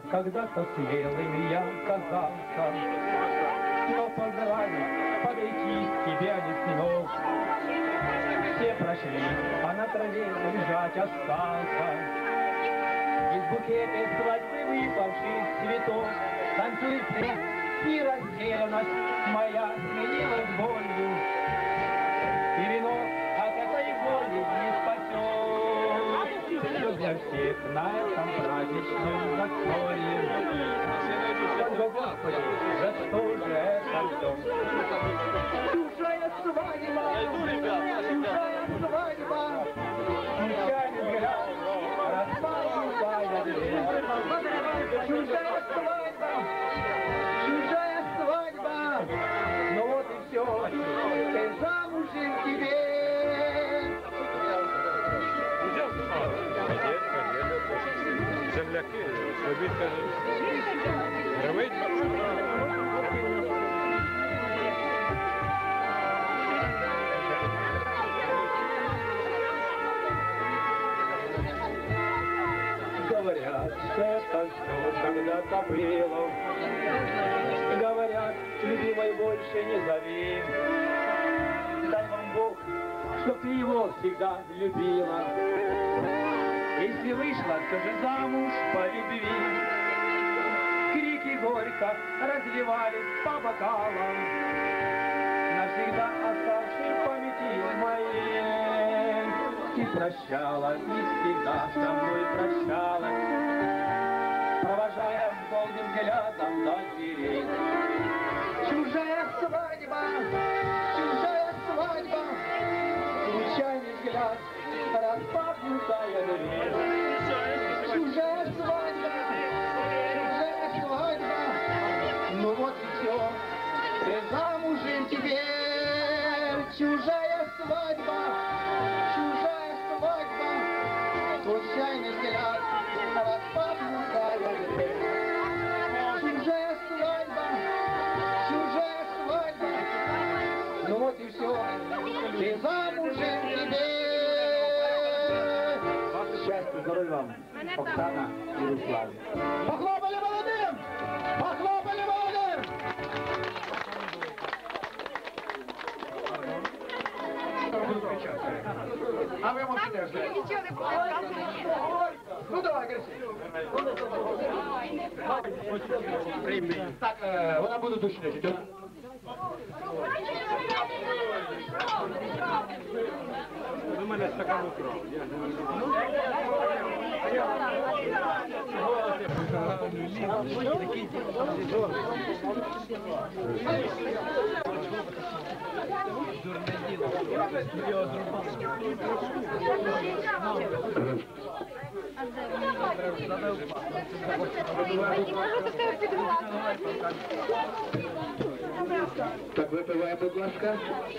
когда-то смелым я казался, но позвали подойти к тебе не смог. Все прошли, а на траве лежать остался. Из букета свадьбы выпавших цветов танцует смех, и растерянность моя сменилась болью. И вино от этой боли не спасет. Все для всех на этом праздничном застолье. О, Господи, за что же это все? Чужая свадьба, чужая свадьба, случайный взгляд, распахнутая дверь. Чужая свадьба, чужая свадьба, ну вот и все, ты замужем теперь. Земляки, робіть, каже, робить. Говорят, что это все когда-то было. Говорят, любимой больше не зови. Дай вам Бог, чтоб ты его всегда любила. Если вышла все же замуж по любви, крики горько разливались по бокалам, навсегда оставшей в памяти моей. Ты прощала и всегда со мной прощалась, провожая долгим взглядом до дверей. Чужая свадьба, чужая свадьба, случайный взгляд, распахнутая дверь. Чужая свадьба, чужая свадьба, ну вот и все, ты замужем теперь. Чужая свадьба, чужая свадьба, случайный взгляд, распахнутая дверь. Чужая свадьба, чужая свадьба, ну вот и все, ты замужем теперь. Счастья, здоровья вам, Оксана и Руслан. Похлопали молодым! Похлопали молодым! А ви можете ждати. Ну давай, кричи. Так, вона буде душнити, так? У мене стакан украв. Так, випивай, будь ласка.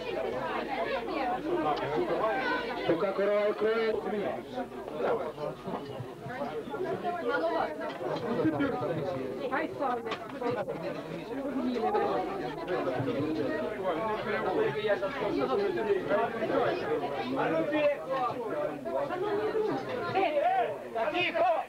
Поки корова кроє. Хай славлять. Тихо!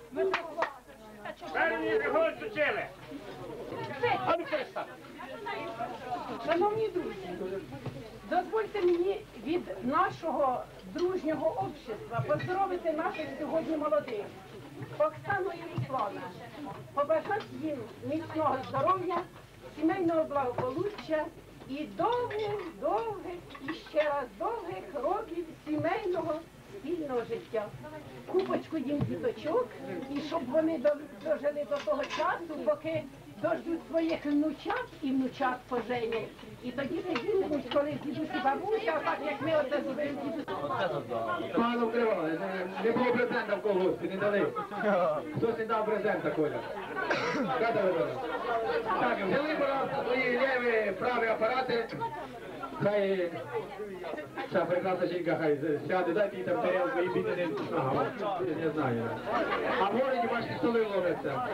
Перші пригод зучили. А ну перестань. Шановні друзі, дозвольте мені від нашого дружнього общества поздоровити наших сьогодні молодих, Оксану і Руслана, побажати їм міцного здоров'я, сімейного благополуччя і довгих і ще раз довгих років сімейного спільного життя. Купочку їм діточок, і щоб вони дожили до того часу, поки дождуть своїх внучат і внучат поженять. І тоді сидітимуть, коли дідусь і бабуся, так як ми оце зробили дідусь. Пану вкривали, не було презента в колгоспі, не дали. Хтось не дав презента, Коля. Ката ви дали? Так, взяли, пожалуйста, свої ліві, праві апарати. Хай ця прекрасна жінка хай сяде, дайте їй там тарелку і бійте не знаю. А в городі, бачите, столи ловляться.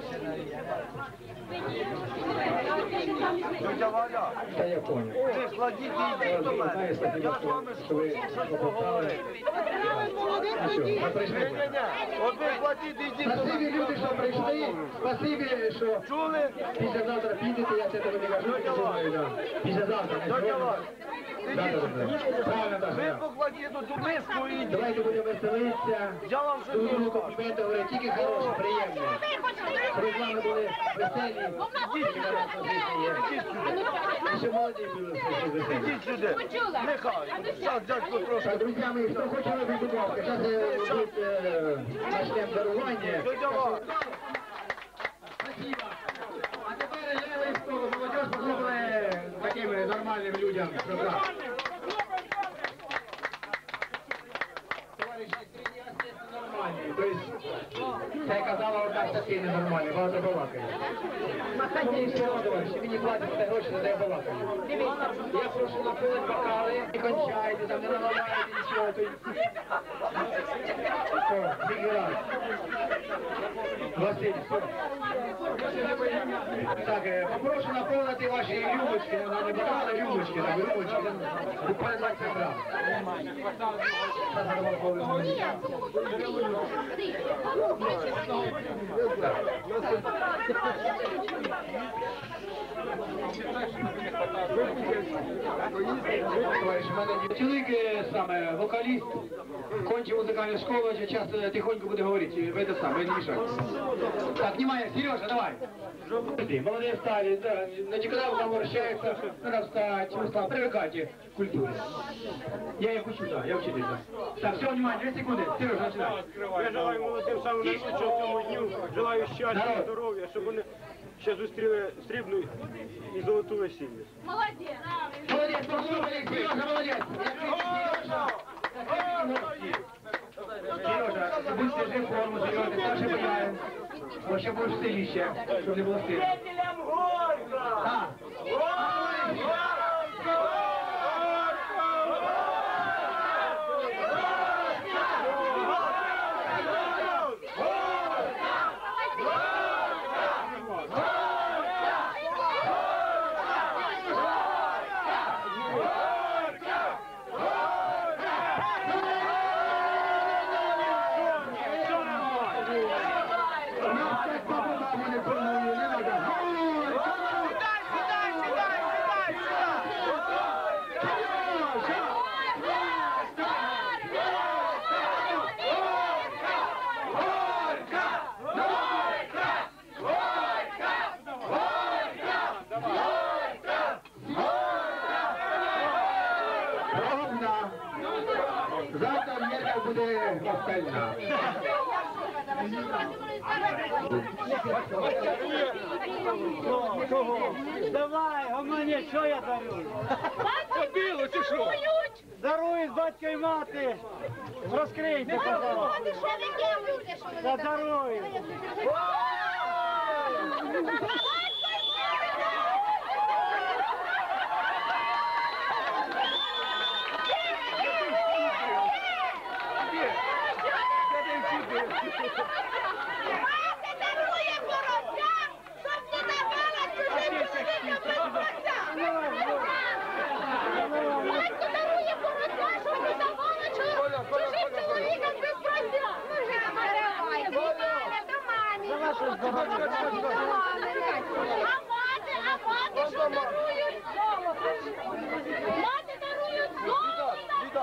Тетя Валя, Та я понял. ви складіть і Знаю, спасибо, що ви попитали. А що, ми прийшли? От ви складіть і йдіть. Спасибі, люди, що прийшли. Спасибі, що Чули? післязавтра підете, я це тебе не кажу, я знаю, да. Післязавтра, не Тетя сьогодні. Валя, Правильно, ви Даша. покладіть ту миску і йдіть. Давайте будемо веселитися. Я вам щось Дуже скажу. компліменти говорять, тільки хороші, приємні. Щоб з вами були веселі. І щоб молоді були все веселі. Ідіть сюди. Михайло, зараз дядько трошки. Так, друзі мої, хто хоче робити, будь ласка, зараз почнемо дарування. Тетя Валя. Спасибо. А тепер левий стол, молодежь похлопали таким нормальним людям. Товариші, среди вас є нормальні. Тобто, це казала одна статті ненормальні, багато балакає. Мені все одно, товариші, мені платять за гроші, за те балакаю. Я прошу наповнити бокали, не кончайте, там не наливайте нічого. Все, тільки раз. Василь, все. Так, попрошу наповнити ваші рюмочки, не бокали, рюмочки, так, рюмочки, буквально 20 грам. Товариш, у мене чоловік саме вокаліст, кончив музикальну школу, часто тихонько буде говорити, ви те саме, ви не мішайте. Так, внимание, Сережа, давай. Молодые встали, да, никогда вы там вращаются, надо встать, устал, привыкайте к культуре. Я их учу, да, я учитель, да. Так, все, внимание, 2 секунды, Сережа, начинай. Я желаю молодим самим найкращого цьому дню, желаю щастя, здоров'я, щоб вони ще зустріли срібну і золоту весілля. Молодець. Молодец, послушай, Сережа, молодец. Сережа, будь держи форму, Сережа, старший боярин. Вообще будешь в стилище, чтобы не было стыдно. А. Завтра Мірка буде остальна. Давай, гомоні, що я дарую? Побіло чи що? Дарую батька і мати. Розкрийте, казала. Дарую. Мати дарує порося, щоб не давала чужим чоловікам розпорця. Батько дарує порося, щоб не давала чужим чоловікам розпорця. А мати що дарують? Мати дарують золото.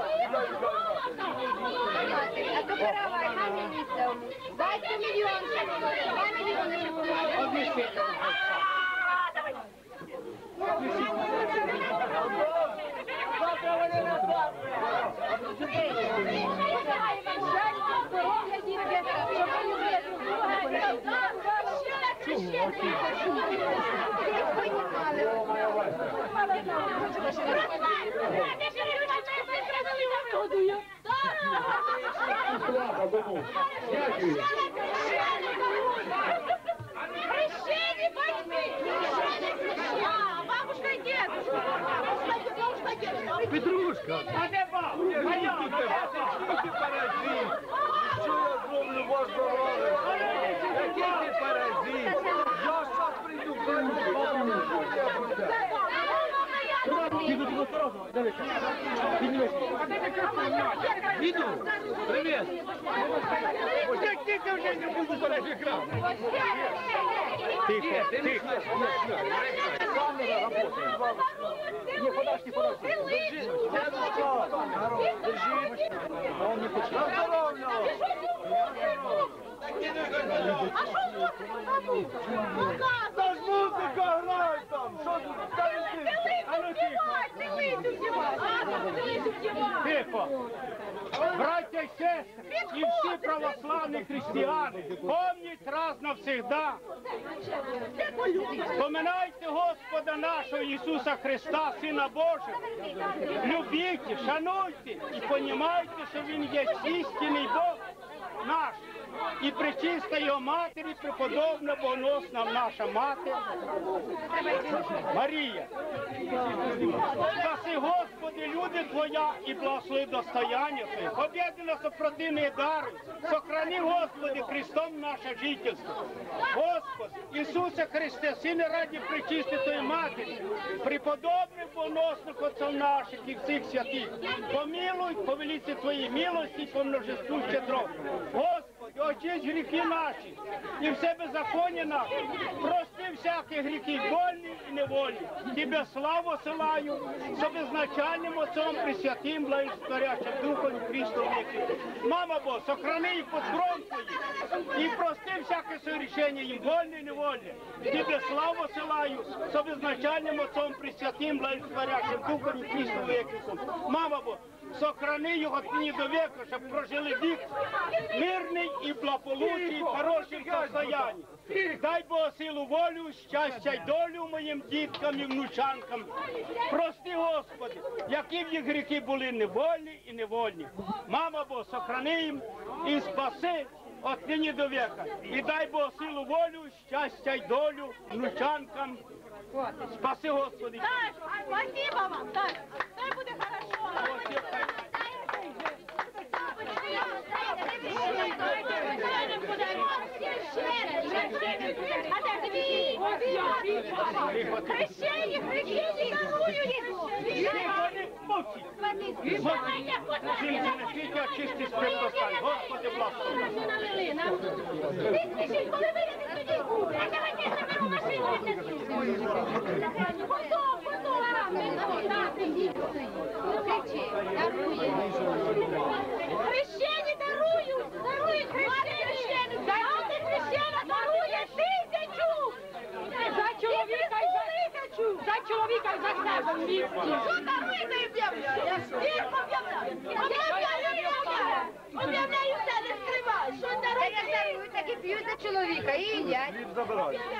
Дайте мільйон, 2 мільйони шоколаду. Хрещені батьки! Хрещені! Бабушка і дедушка! Бабушка і Петрушка! А де баб? А я? Ти паразит! Що я зроблю, ваш товариш? Який ти паразит? Я щас прийду, Іду! Привіт! Ти вже не буду зараз екран. Тихо, тихо! Не, подожди, подожди. Держи. Держи. Он не хочет. На здоров'я! Та ж музика грай там! Що тут? А ну тихо. Тихо. Браття і сестри, і всі православні християни, помніть раз навсегда. Поминайте Господа нашого Ісуса Христа, Сина Божого. Любіть, шануйте і понімайте, що Він є істинний Бог наш. І пречиста його матері, преподобна, богоносна наша мати Марія. Спаси, Господи, люди Твоя і благослови достояння Твоє. Побєди на супротивні дари. Сохрани, Господи, Христом наше жительство. Господи, Ісусе Христе, Сине раді пречистої матері, преподобних богоносних отців наших і всіх святих. Помилуй, по велиці Твоїй милості, по множеству щедрот. Господи, очисть гріхи наші і все беззаконня наше. Прости всякі гріхи, вольні і невольні. Тебе славу силаю, со безначальним Отцом Пресвятим, благотворящим Духом Христом віки. Мама Бо, сохрани їх под кров Твої і прости всяке согрішення їм, вольне і невольне. Тебе славу силаю, со безначальним Отцом Пресвятим, благотворящим Духом Христом віки. Мама Бо, сохрани його от нині до века, щоб прожили вік мирний і благополучний, в хорошому состоянні. Дай Бог силу, волю, щастя й долю моїм діткам і внучанкам. Прости, Господи, які в їх гріхи були невольні і невольні. Мама Бог, сохрани їм і спаси от нині до века. І дай Бог силу, волю, щастя й долю внучанкам. Спаси, Господи. Так, спасибо вам, так. Все буде хорошо. Хрещені, хрещені, Чистий спирт постань. Господи, благослови. коли виїдете тоді, давайте заберу машину віднесу. Хрещені дарують, дарують хрещені. Давайте хрещена дарує 1000. За чоловіка і за чоловіка і за себе в місті. Що даруєте і об'являє? Скільки об'являє? Об'являю все, не скривай. Що даруєте? Так і п'ють за чоловіка і їдять. 1000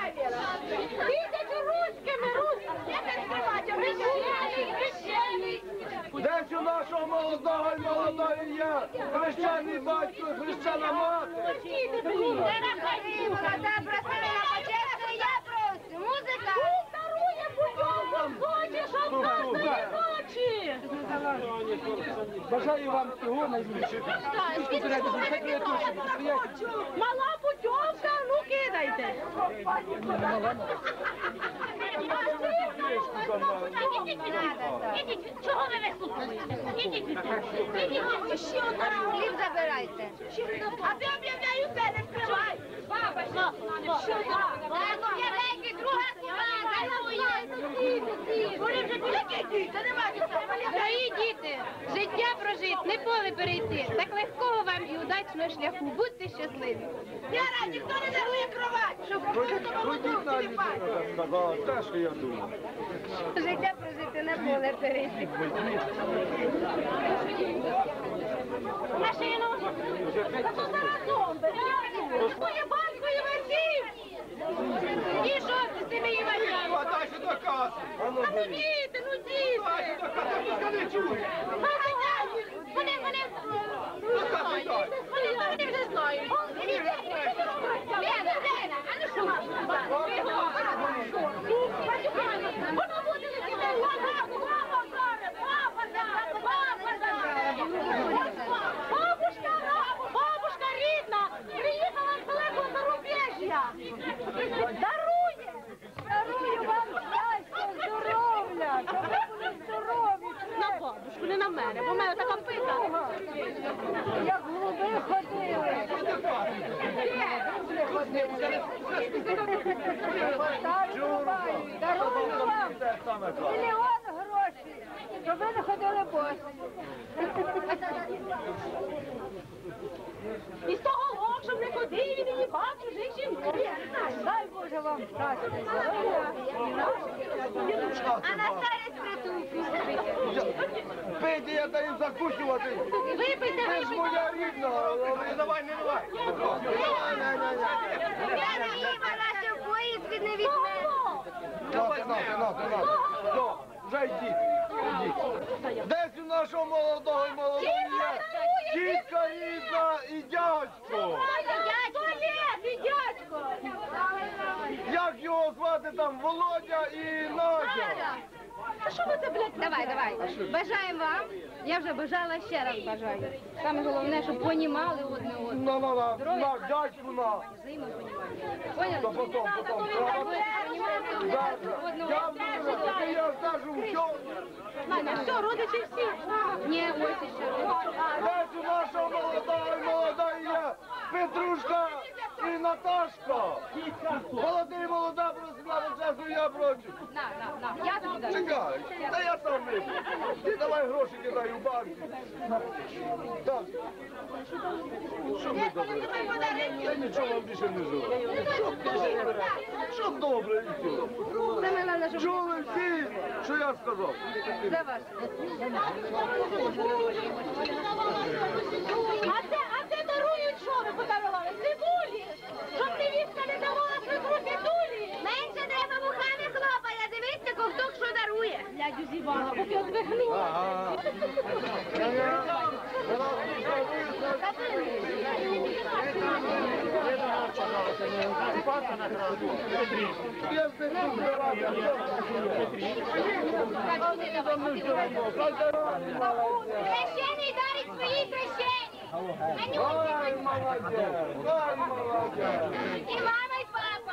руськими, я не скривати. Хрещені. Де ж у нашого молодого і молодої є? Хрещений батько і хрещена мати. Молода просила почести, я просю. Музика. Дарує будь-кому, хочеш, а в нас не хоче. Бажаю вам всього найбільшого. Мала путьовка, ну кидайте. Ідіть, чого ви вислухаєте? Ідіть, ще одна Хліб забирайте. А ти об'являю це, не скривай. Баба, що? Так, об'являйте, друга Дорогі діти, життя прожити, не поле перейти. Так легкого вам і удачного шляху. Будьте щасливі. Я рад, ніхто не дарує кровать, щоб Ходіть на літера, сказала, те, що я думав. Життя прожити, не поле перейти. машину. Та то зараз зомби. Твоє батько і вертів. І що ти з цими іванами? Дай сюди касу. А ну діти, ну діти. Дай сюди касу, пускай не чує. Вони вже знають. Лена, а ну що? Воно буде летіти. Папа зараз, Дарую вам мільйон грошей, щоб ви не ходили босі. І з того лом, щоб не ходив і не їбав чужих жінок. Дай Боже вам щастя. А на старість притулку. Пийте, я даю закусувати. Випийте, Ти ж моя рідна. Не давай, не давай. Я не їм, а наші в поїздки не візьме. На. Все, вже йдіть. Десь у нашого молодого і молодої є тітка рідна і дядько. І дядько. Як його звати там? Володя і Надя. А що ви це, блядь? Давай. Бажаємо вам. Я вже бажала, ще раз бажаю. Саме головне, щоб понімали одне одного. На, дядьку на. Поняли? То потом. Я скажу, що... Все, родичі всі. Ні, ось ще. Десь у нашого молода є Петрушка і Наташка. Молодий, молода, просила часу, я проти. На. Я тобі даю. Чекай, та я сам вийду. Ти давай гроші кидай у банки. Так. Що ви добре? Я нічого вам більше не живу. Щоб добре і все. Чули всі, що я сказав? Це ваше. А це дарують, що ви подарували? Цибулі! Щоб невістка не давала свекрусі дулі! Менше треба вухами хлопає, дивіться, ковток, що дарує. Дядю зівала, поки одвигнула. Хрещений дарить своїй хрещені. І мама, і папа.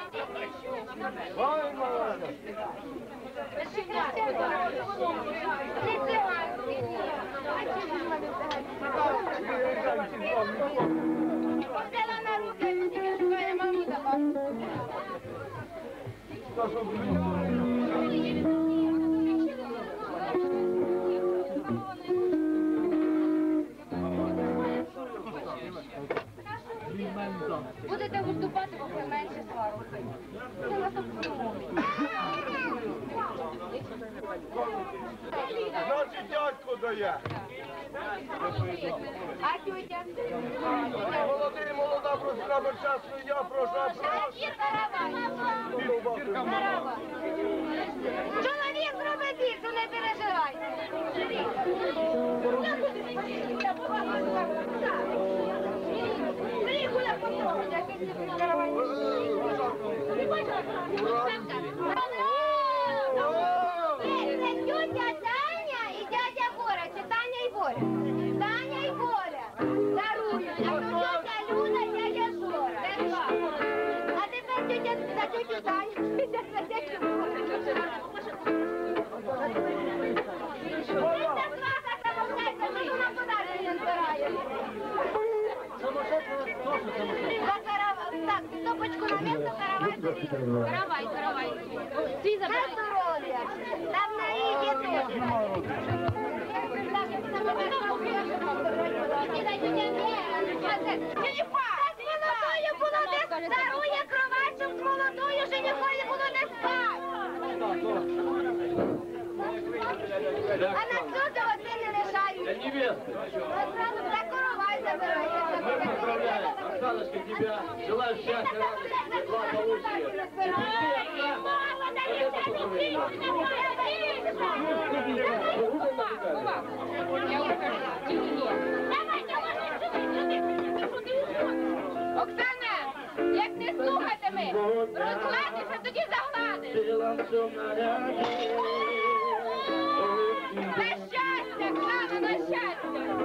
Взяла на руки, тільки шукає маму та папу. Будете виступати, бо менше свару. Значить, дядько дає. А тютя? Молодий, молода, просила би часу, я прошу. Чоловік зробить більше, не переживай. Це тютя Таня і дядя Боря, чи Таня і Боря? Таня і Боря. Дарують. А то тетя Люда, дядя Жора. А тепер тетя за тетю Таню, тетя за дядю Боря. Це плака самоцейка, що вона подарки не збирає. Так, стопочку на місце, каравай. Всі забирай. На здоров'я. Там на її теж. Дарує кровать, щоб з молодою женихою було не спать. А на що того це не лишають? За коровай забирає. Поздравляю, Оксаночка, тебя. Желаю счастья, радости, благополучия. Оксана, як не слухатиме, розкладешся, тоді загладиш. На щастя, Оксана, на щастя.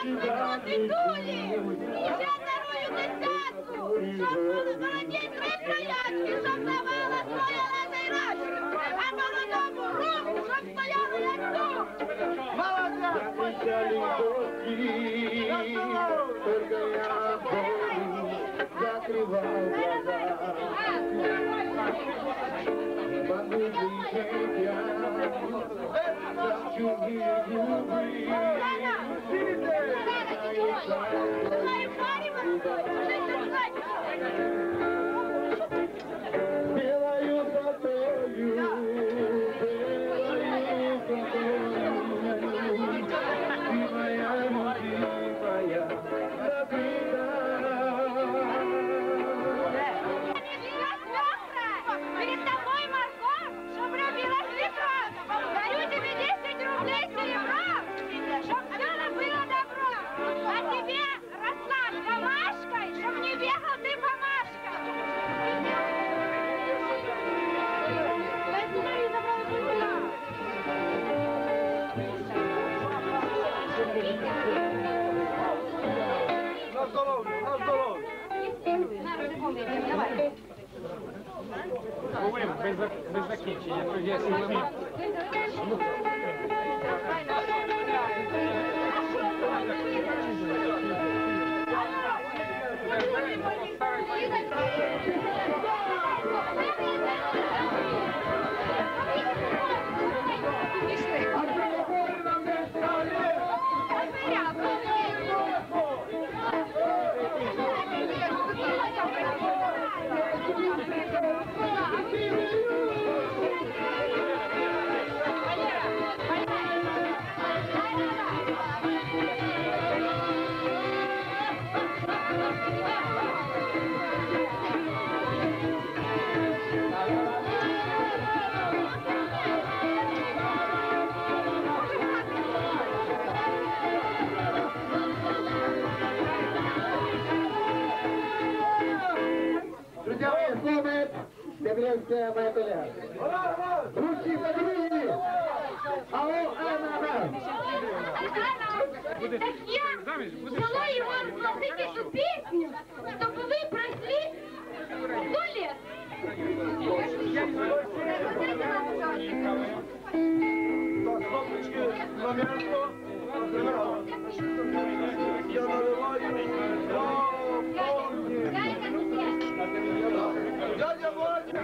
Дідулі, вже дарую десятку, щоб були молоді три троянки, щоб давала своя лета й рачку, а молодому руку, щоб стояли як дух. Только я помню, закрывал глаза. Могу жить я, хочу любви. Белою водою, белою водою, ты моя любимая, забыта. Перед тобой, Марко, чтоб влюбилась в Петра. Дарю тебе 10 рублей серебра, чтоб все было добро. А тебе росла ромашкой, чтоб не бегал ты по На здоров'я, на здоров'я. Давай. Без закінчення, то є сили. Друзья мои, слушает Дебрянская моя коллега. Ручки поднимите! Алло, Анна! Так я желаю вам сложить эту песню, чтобы вы прошли 100 лет. На м'ясо. Я наливаю. Дядя Вадя!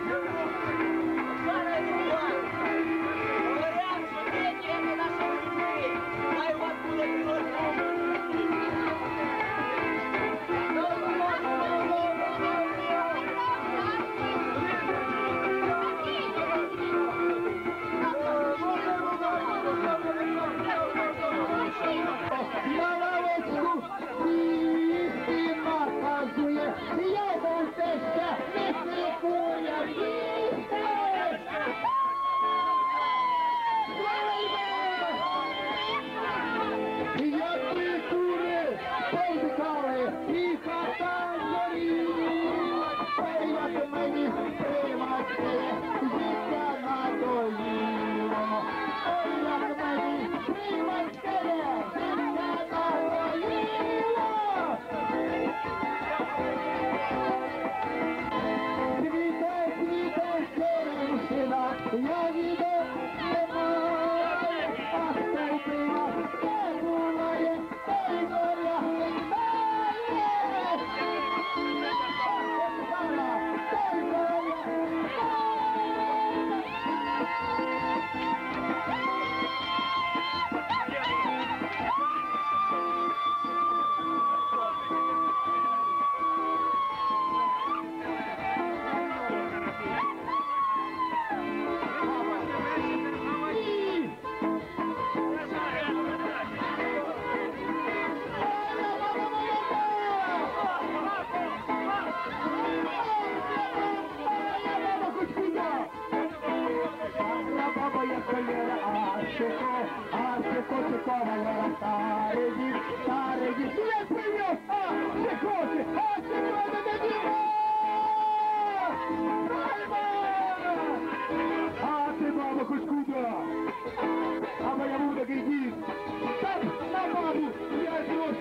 А моя муда глядит, так на бабу, я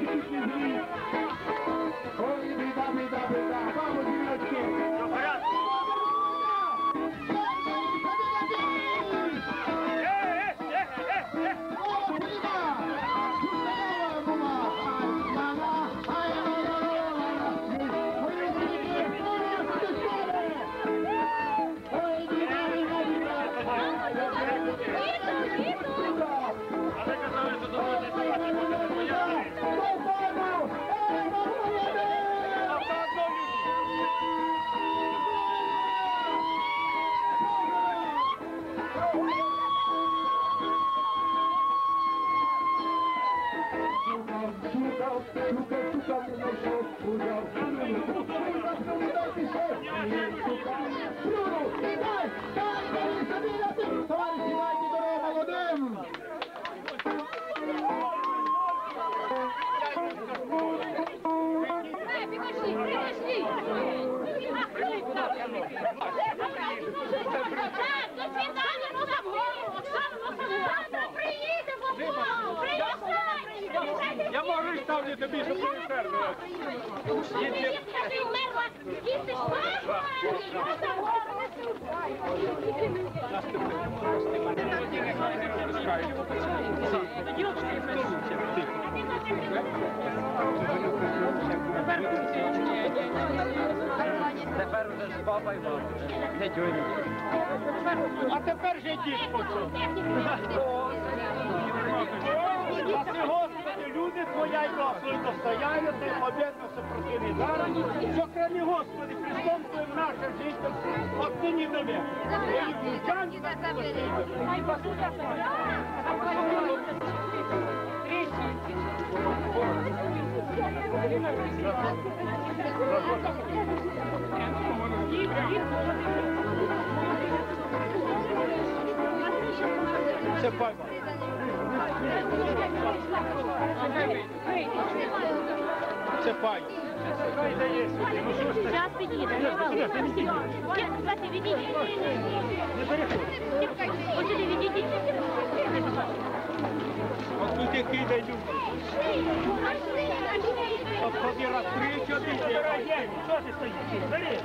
Товариші, дайте дорогу молодим! Так, до свидання, ну забув! Оксана, завтра приїдемо! Я можу і ставлю тобі, щоб ти не терміла. Ти вмерла! Їсти смачно! Тепер уже з папа і мама. Не тюні. А тепер же йдіть по цьому. Спаси, Господи, люди Твоя й благослови достояння, Ти об'єдно супротивний зараз. Сохрани, Господи, Христом Твоїм наше життя, от нині до века. Твоїх вінчан, Хай Боже, це пальма. Це пальма. Зараз підійде. Кстати, відійдіть. Ось сюди відійдіть. От тут який дай люди. Обходи раз 3-4. Що ти стоїш? Бери.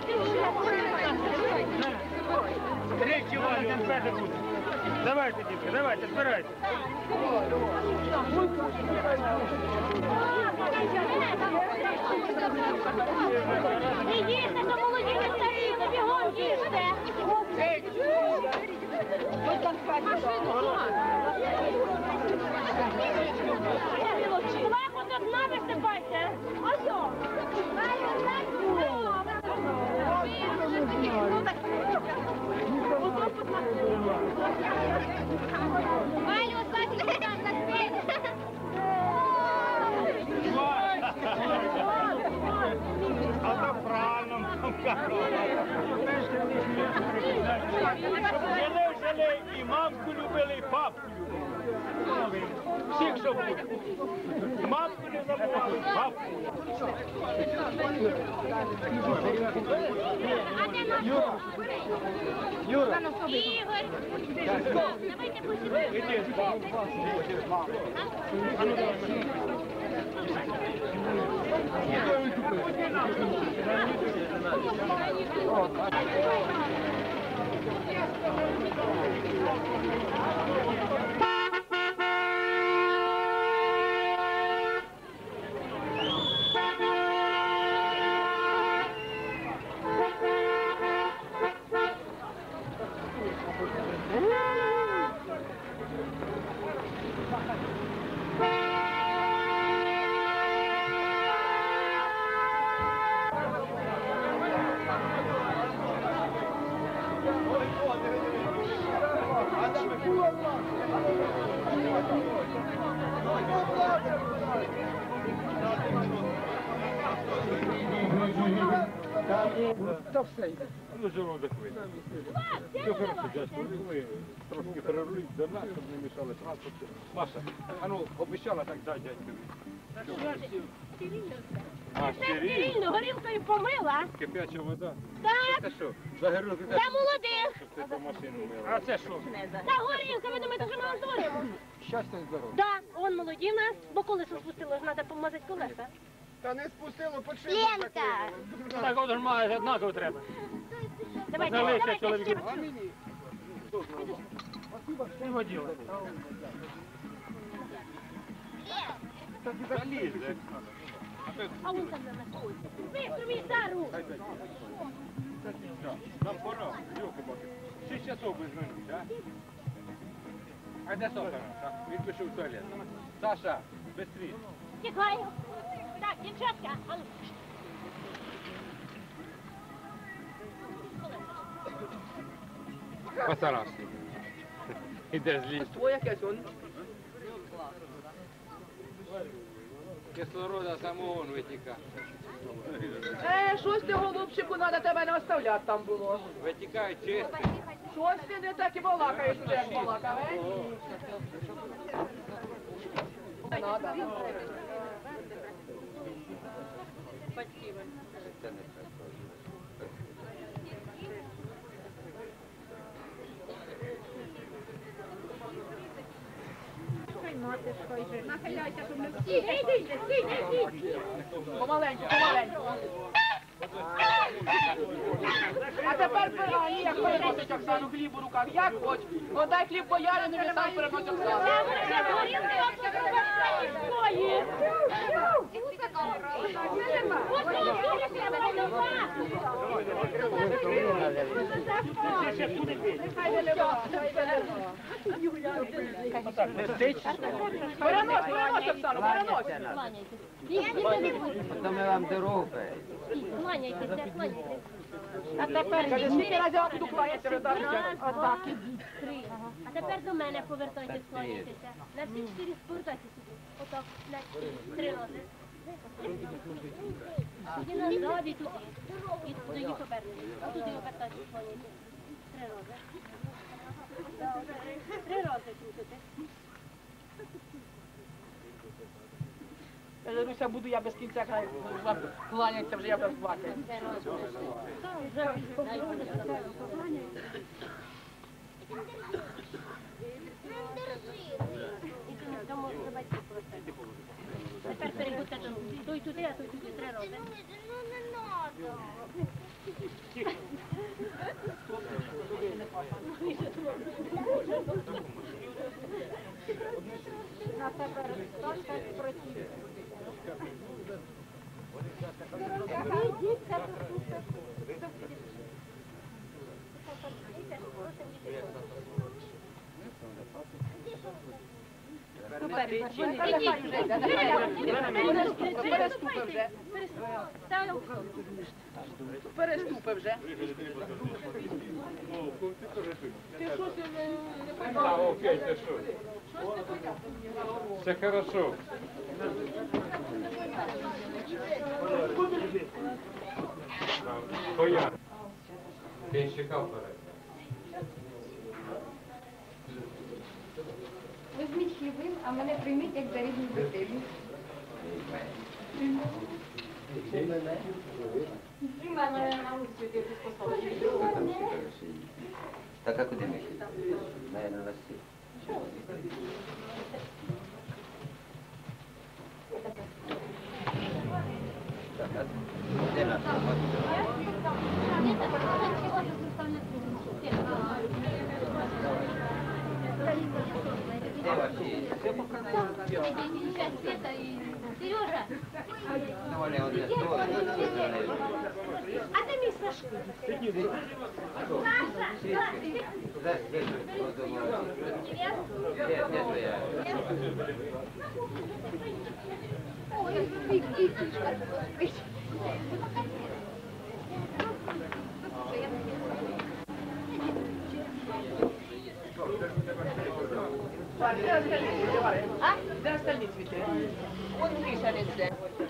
Третій Валю, він перший буде. Давайте, дітки, давайте, збирайте. Не їжте, то молоді не старі, то бігом їжте. Лапу до дна висипайте. Ось о. Валю, смотри, там на спину. А то правильно. Жили і мамку любили, і папку любили. Всіх, що буде. Мамку не забували, папку. Юра. Ігор. Давайте посидимо. Іди з мамою. Іди з мамою. А ну давай. Та все йде. Ну, желудок вийде. Все хорошо, дядько. Ви трошки переруліть до нас, щоб не мішали транспорту. Маша, а ну, обіцяла так, дай дядькові. А, Стерильно, горілкою помила. Кип'яча вода. Так. Це що? За горілку Та молодих. щоб ти по машину мила. А це що? Та горілка, ви думаєте, що ми вам здуримо? Щастя і здоров'я. Так, он молоді в нас, бо колесо спустило, ж треба помазати колеса. Та не спустило, почти. Ленка. Так от ж має однаково треба. Давайте, Налийте, давайте, чоловік. ще. Ти воділа. Залізе. А он там на нас. Быстро, Вітару! Нам пора, ёлки-палки. 6 часов без минут, да? А де Саша? Він пішов в туалет. Саша, быстрее. Тікай! Так, дівчатка, а ну. Постарався. Іде злість. Твоя якесь он. Кислорода самогон витікає. Щось ти, голубчику, треба тебе не оставляти там було. Витікай, чисто. Щось ти не так і балакаєш, вже як балакав, Не надо. Нахиляйся, щоб не стійте. Помаленьку, помаленьку. А тепер пирає, як переносить Оксану хліб у руках, як хоч. Отдай хліб боярину, він сам переносить Оксану. Перенось, перенось, Оксану, перенось. То ми вам дорогу перейдемо. Кланяйтеся, кланяйтеся. А тепер, скільки разів я буду кланяться, ви так? Отак. Три. А тепер до мене повертайтесь, кланяйтеся. На всі 4 повертайтеся сюди. Отак, на 3 рази. Тоді назад і туди. І тоді повернетеся. Туди повертайтесь, кланяйтеся. 3 рази. 3 рази крутите. Руся, буду я без кінця кланяться, вже я без бати. Тепер перебудьте той туди, а той туди 3 рази. На тепер трошки просіть. Переступи вже. Переступи вже. Ти що ти не А, окей, це що? Це хорошо. То я. Денщика вперед. Візьміть хлібин, а мене прийміть як за рідну дитину. Так, а куди ми йдемо? Наверно, на всі. Так, а де наша мати? Де ваші? Сережа! Ну, вони одне столи. А де мій Сашко? Де твоя? Ой, дітішка спить. Де остальні цвіти? От вишенець де.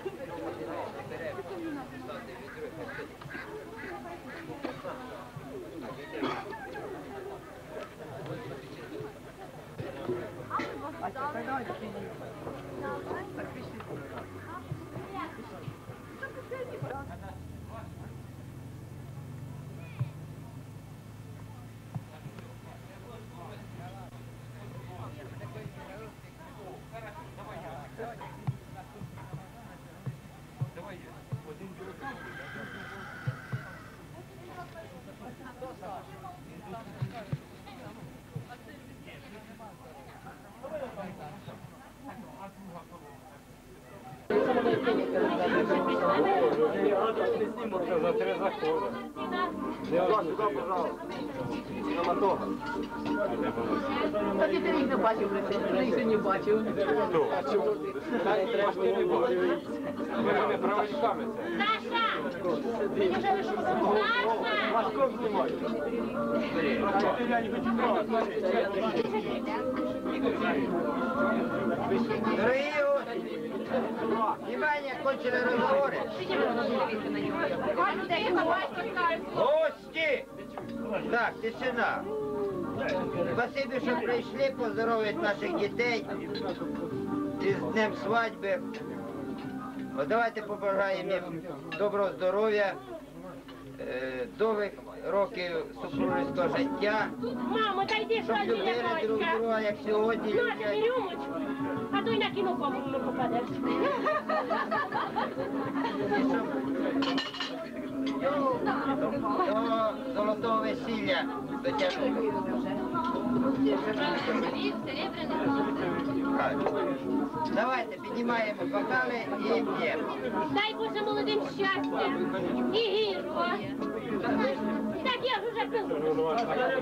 Це за 3 заходи. Сюди, пожалуйста. Та ти їх не бачив, ти їх не бачив. Хто? Ти не бачив. Ви мене правильниками це. Маском знімайте. Дорогі Внимание, кончили разговоры. Гости! Так, тишина. Спасибо, що прийшли поздоровити наших дітей із Днем свадьби. От давайте побажаємо їм доброго здоров'я, довгих років супружеського життя, Мамо, та йди, щоб що любили друг друга, як сьогодні на люблять. тобі рюмочку, а то й на кінокому не попадеш. До золотого весілля дотягнули. Давайте піднімаємо бокали і п'ємо. Дай Боже молодим щастя і гірко. Так я ж уже пила.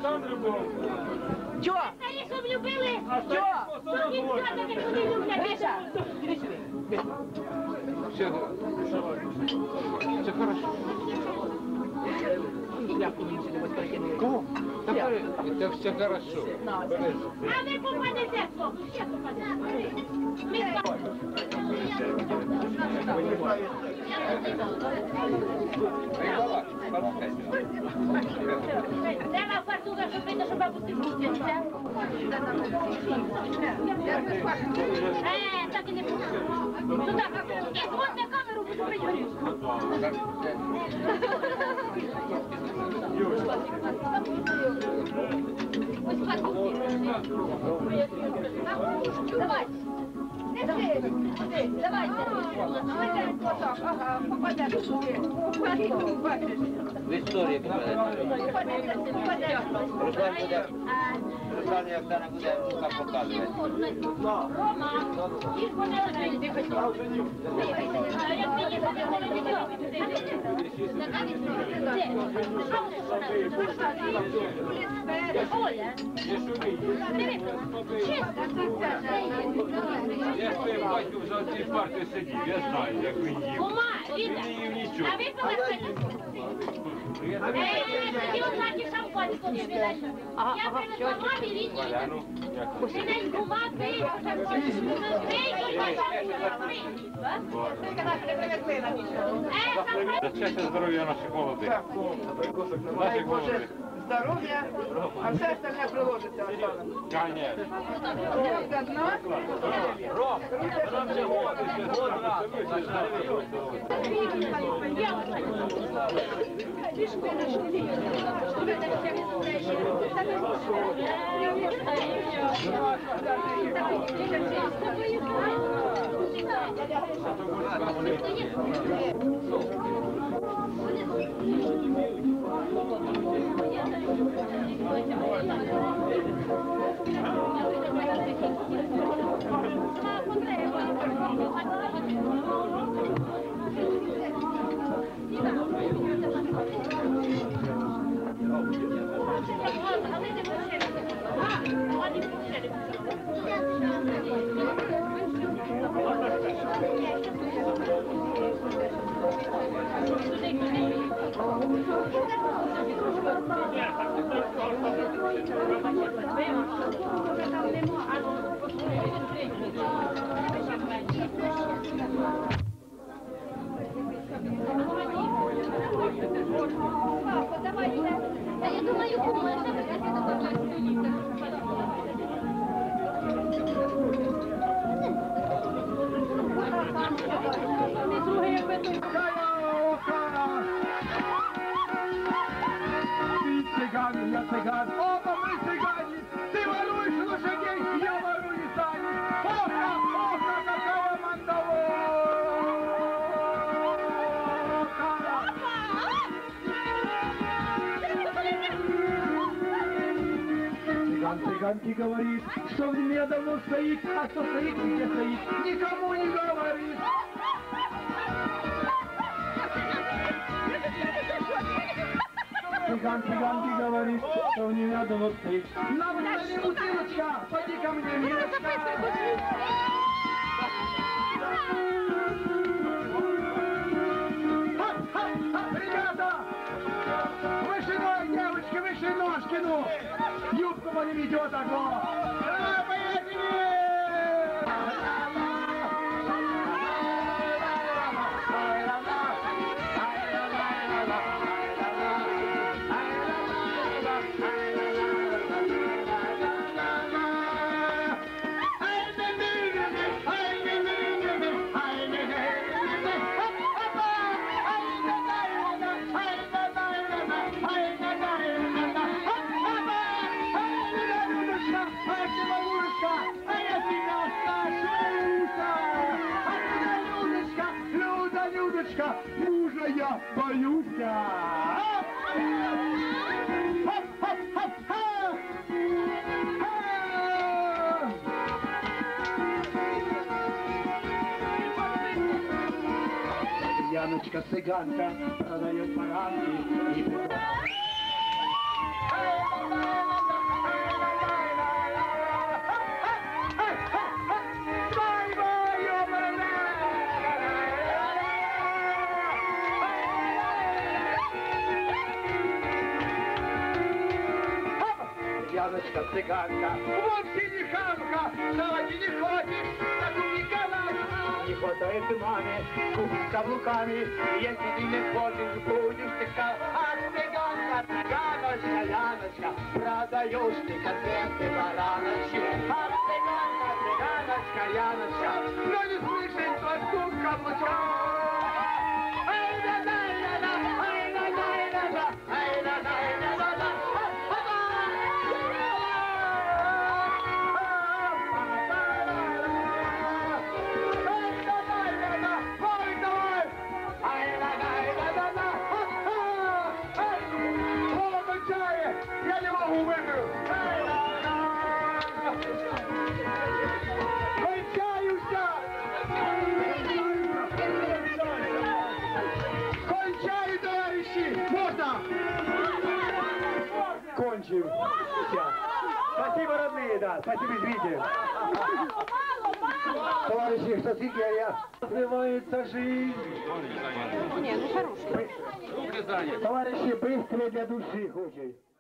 Чо? Старі, щоб любили, Чо? то дівчата не куди люблять. Все хорошо. Кого? Это все хорошо. А ви попадете, хлопці, ще попадете. Треба фартуха, щоб видно, що бабусі вчиться. Так і не буде. Туди, і зводь на камеру, буду прийти. Давай. Давай. Ага, попадеш туди. Бачиш. В історії попадете. Руслан і Оксана буде рука показувати. Оля, Я своїм батьком за цій партії сидів, я знаю, як він їв. Кума, Віта, Він не їв нічого. а ви полежите? Тоді однакі шампанського не віддайте. Я привезла мамі рідні. Сидень кума, пий, За щастя, здоров'я наших молодих. Наших молодих. Здоров'я, а все остальне приложиться. Конечно. Я думаю, кума, Цыгане, я цыган. Оба мы цыгане. Ты воруешь лошадей, я ворую сани. Оха, оха, какая мандалока. Цыган цыганке говорит, что в меня давно стоит, а кто стоит, где стоит, никому не говорит. Цыган цыганке говорит, что в меня давно стоит. На мне бутылочка, поди ко мне, милочка. Ребята, выше ноги, девочки, выше ножки, ну. Юбку по ним идет огонь. Поехали! боюся. Хоп-хоп-хоп-ха! Яночка цыганка продает баранки и Яночка цыганка, вовсе не хамка, сзади не ходишь, так не канать. Не хватает и маме, купить каблуками, если ты не ходишь, будешь ты ах, цыганка, цыганочка, Яночка, продаешь ты конфеты, бараночки. Ах, цыганка, цыганочка, Яночка, но не слышит твой стук каблучок. Кончим. Спасибо, родные, да. Спасибо, извините. Товарищи, что я развивается жизнь. Не, ну хороший. Товарищи, быстрее для души хочет.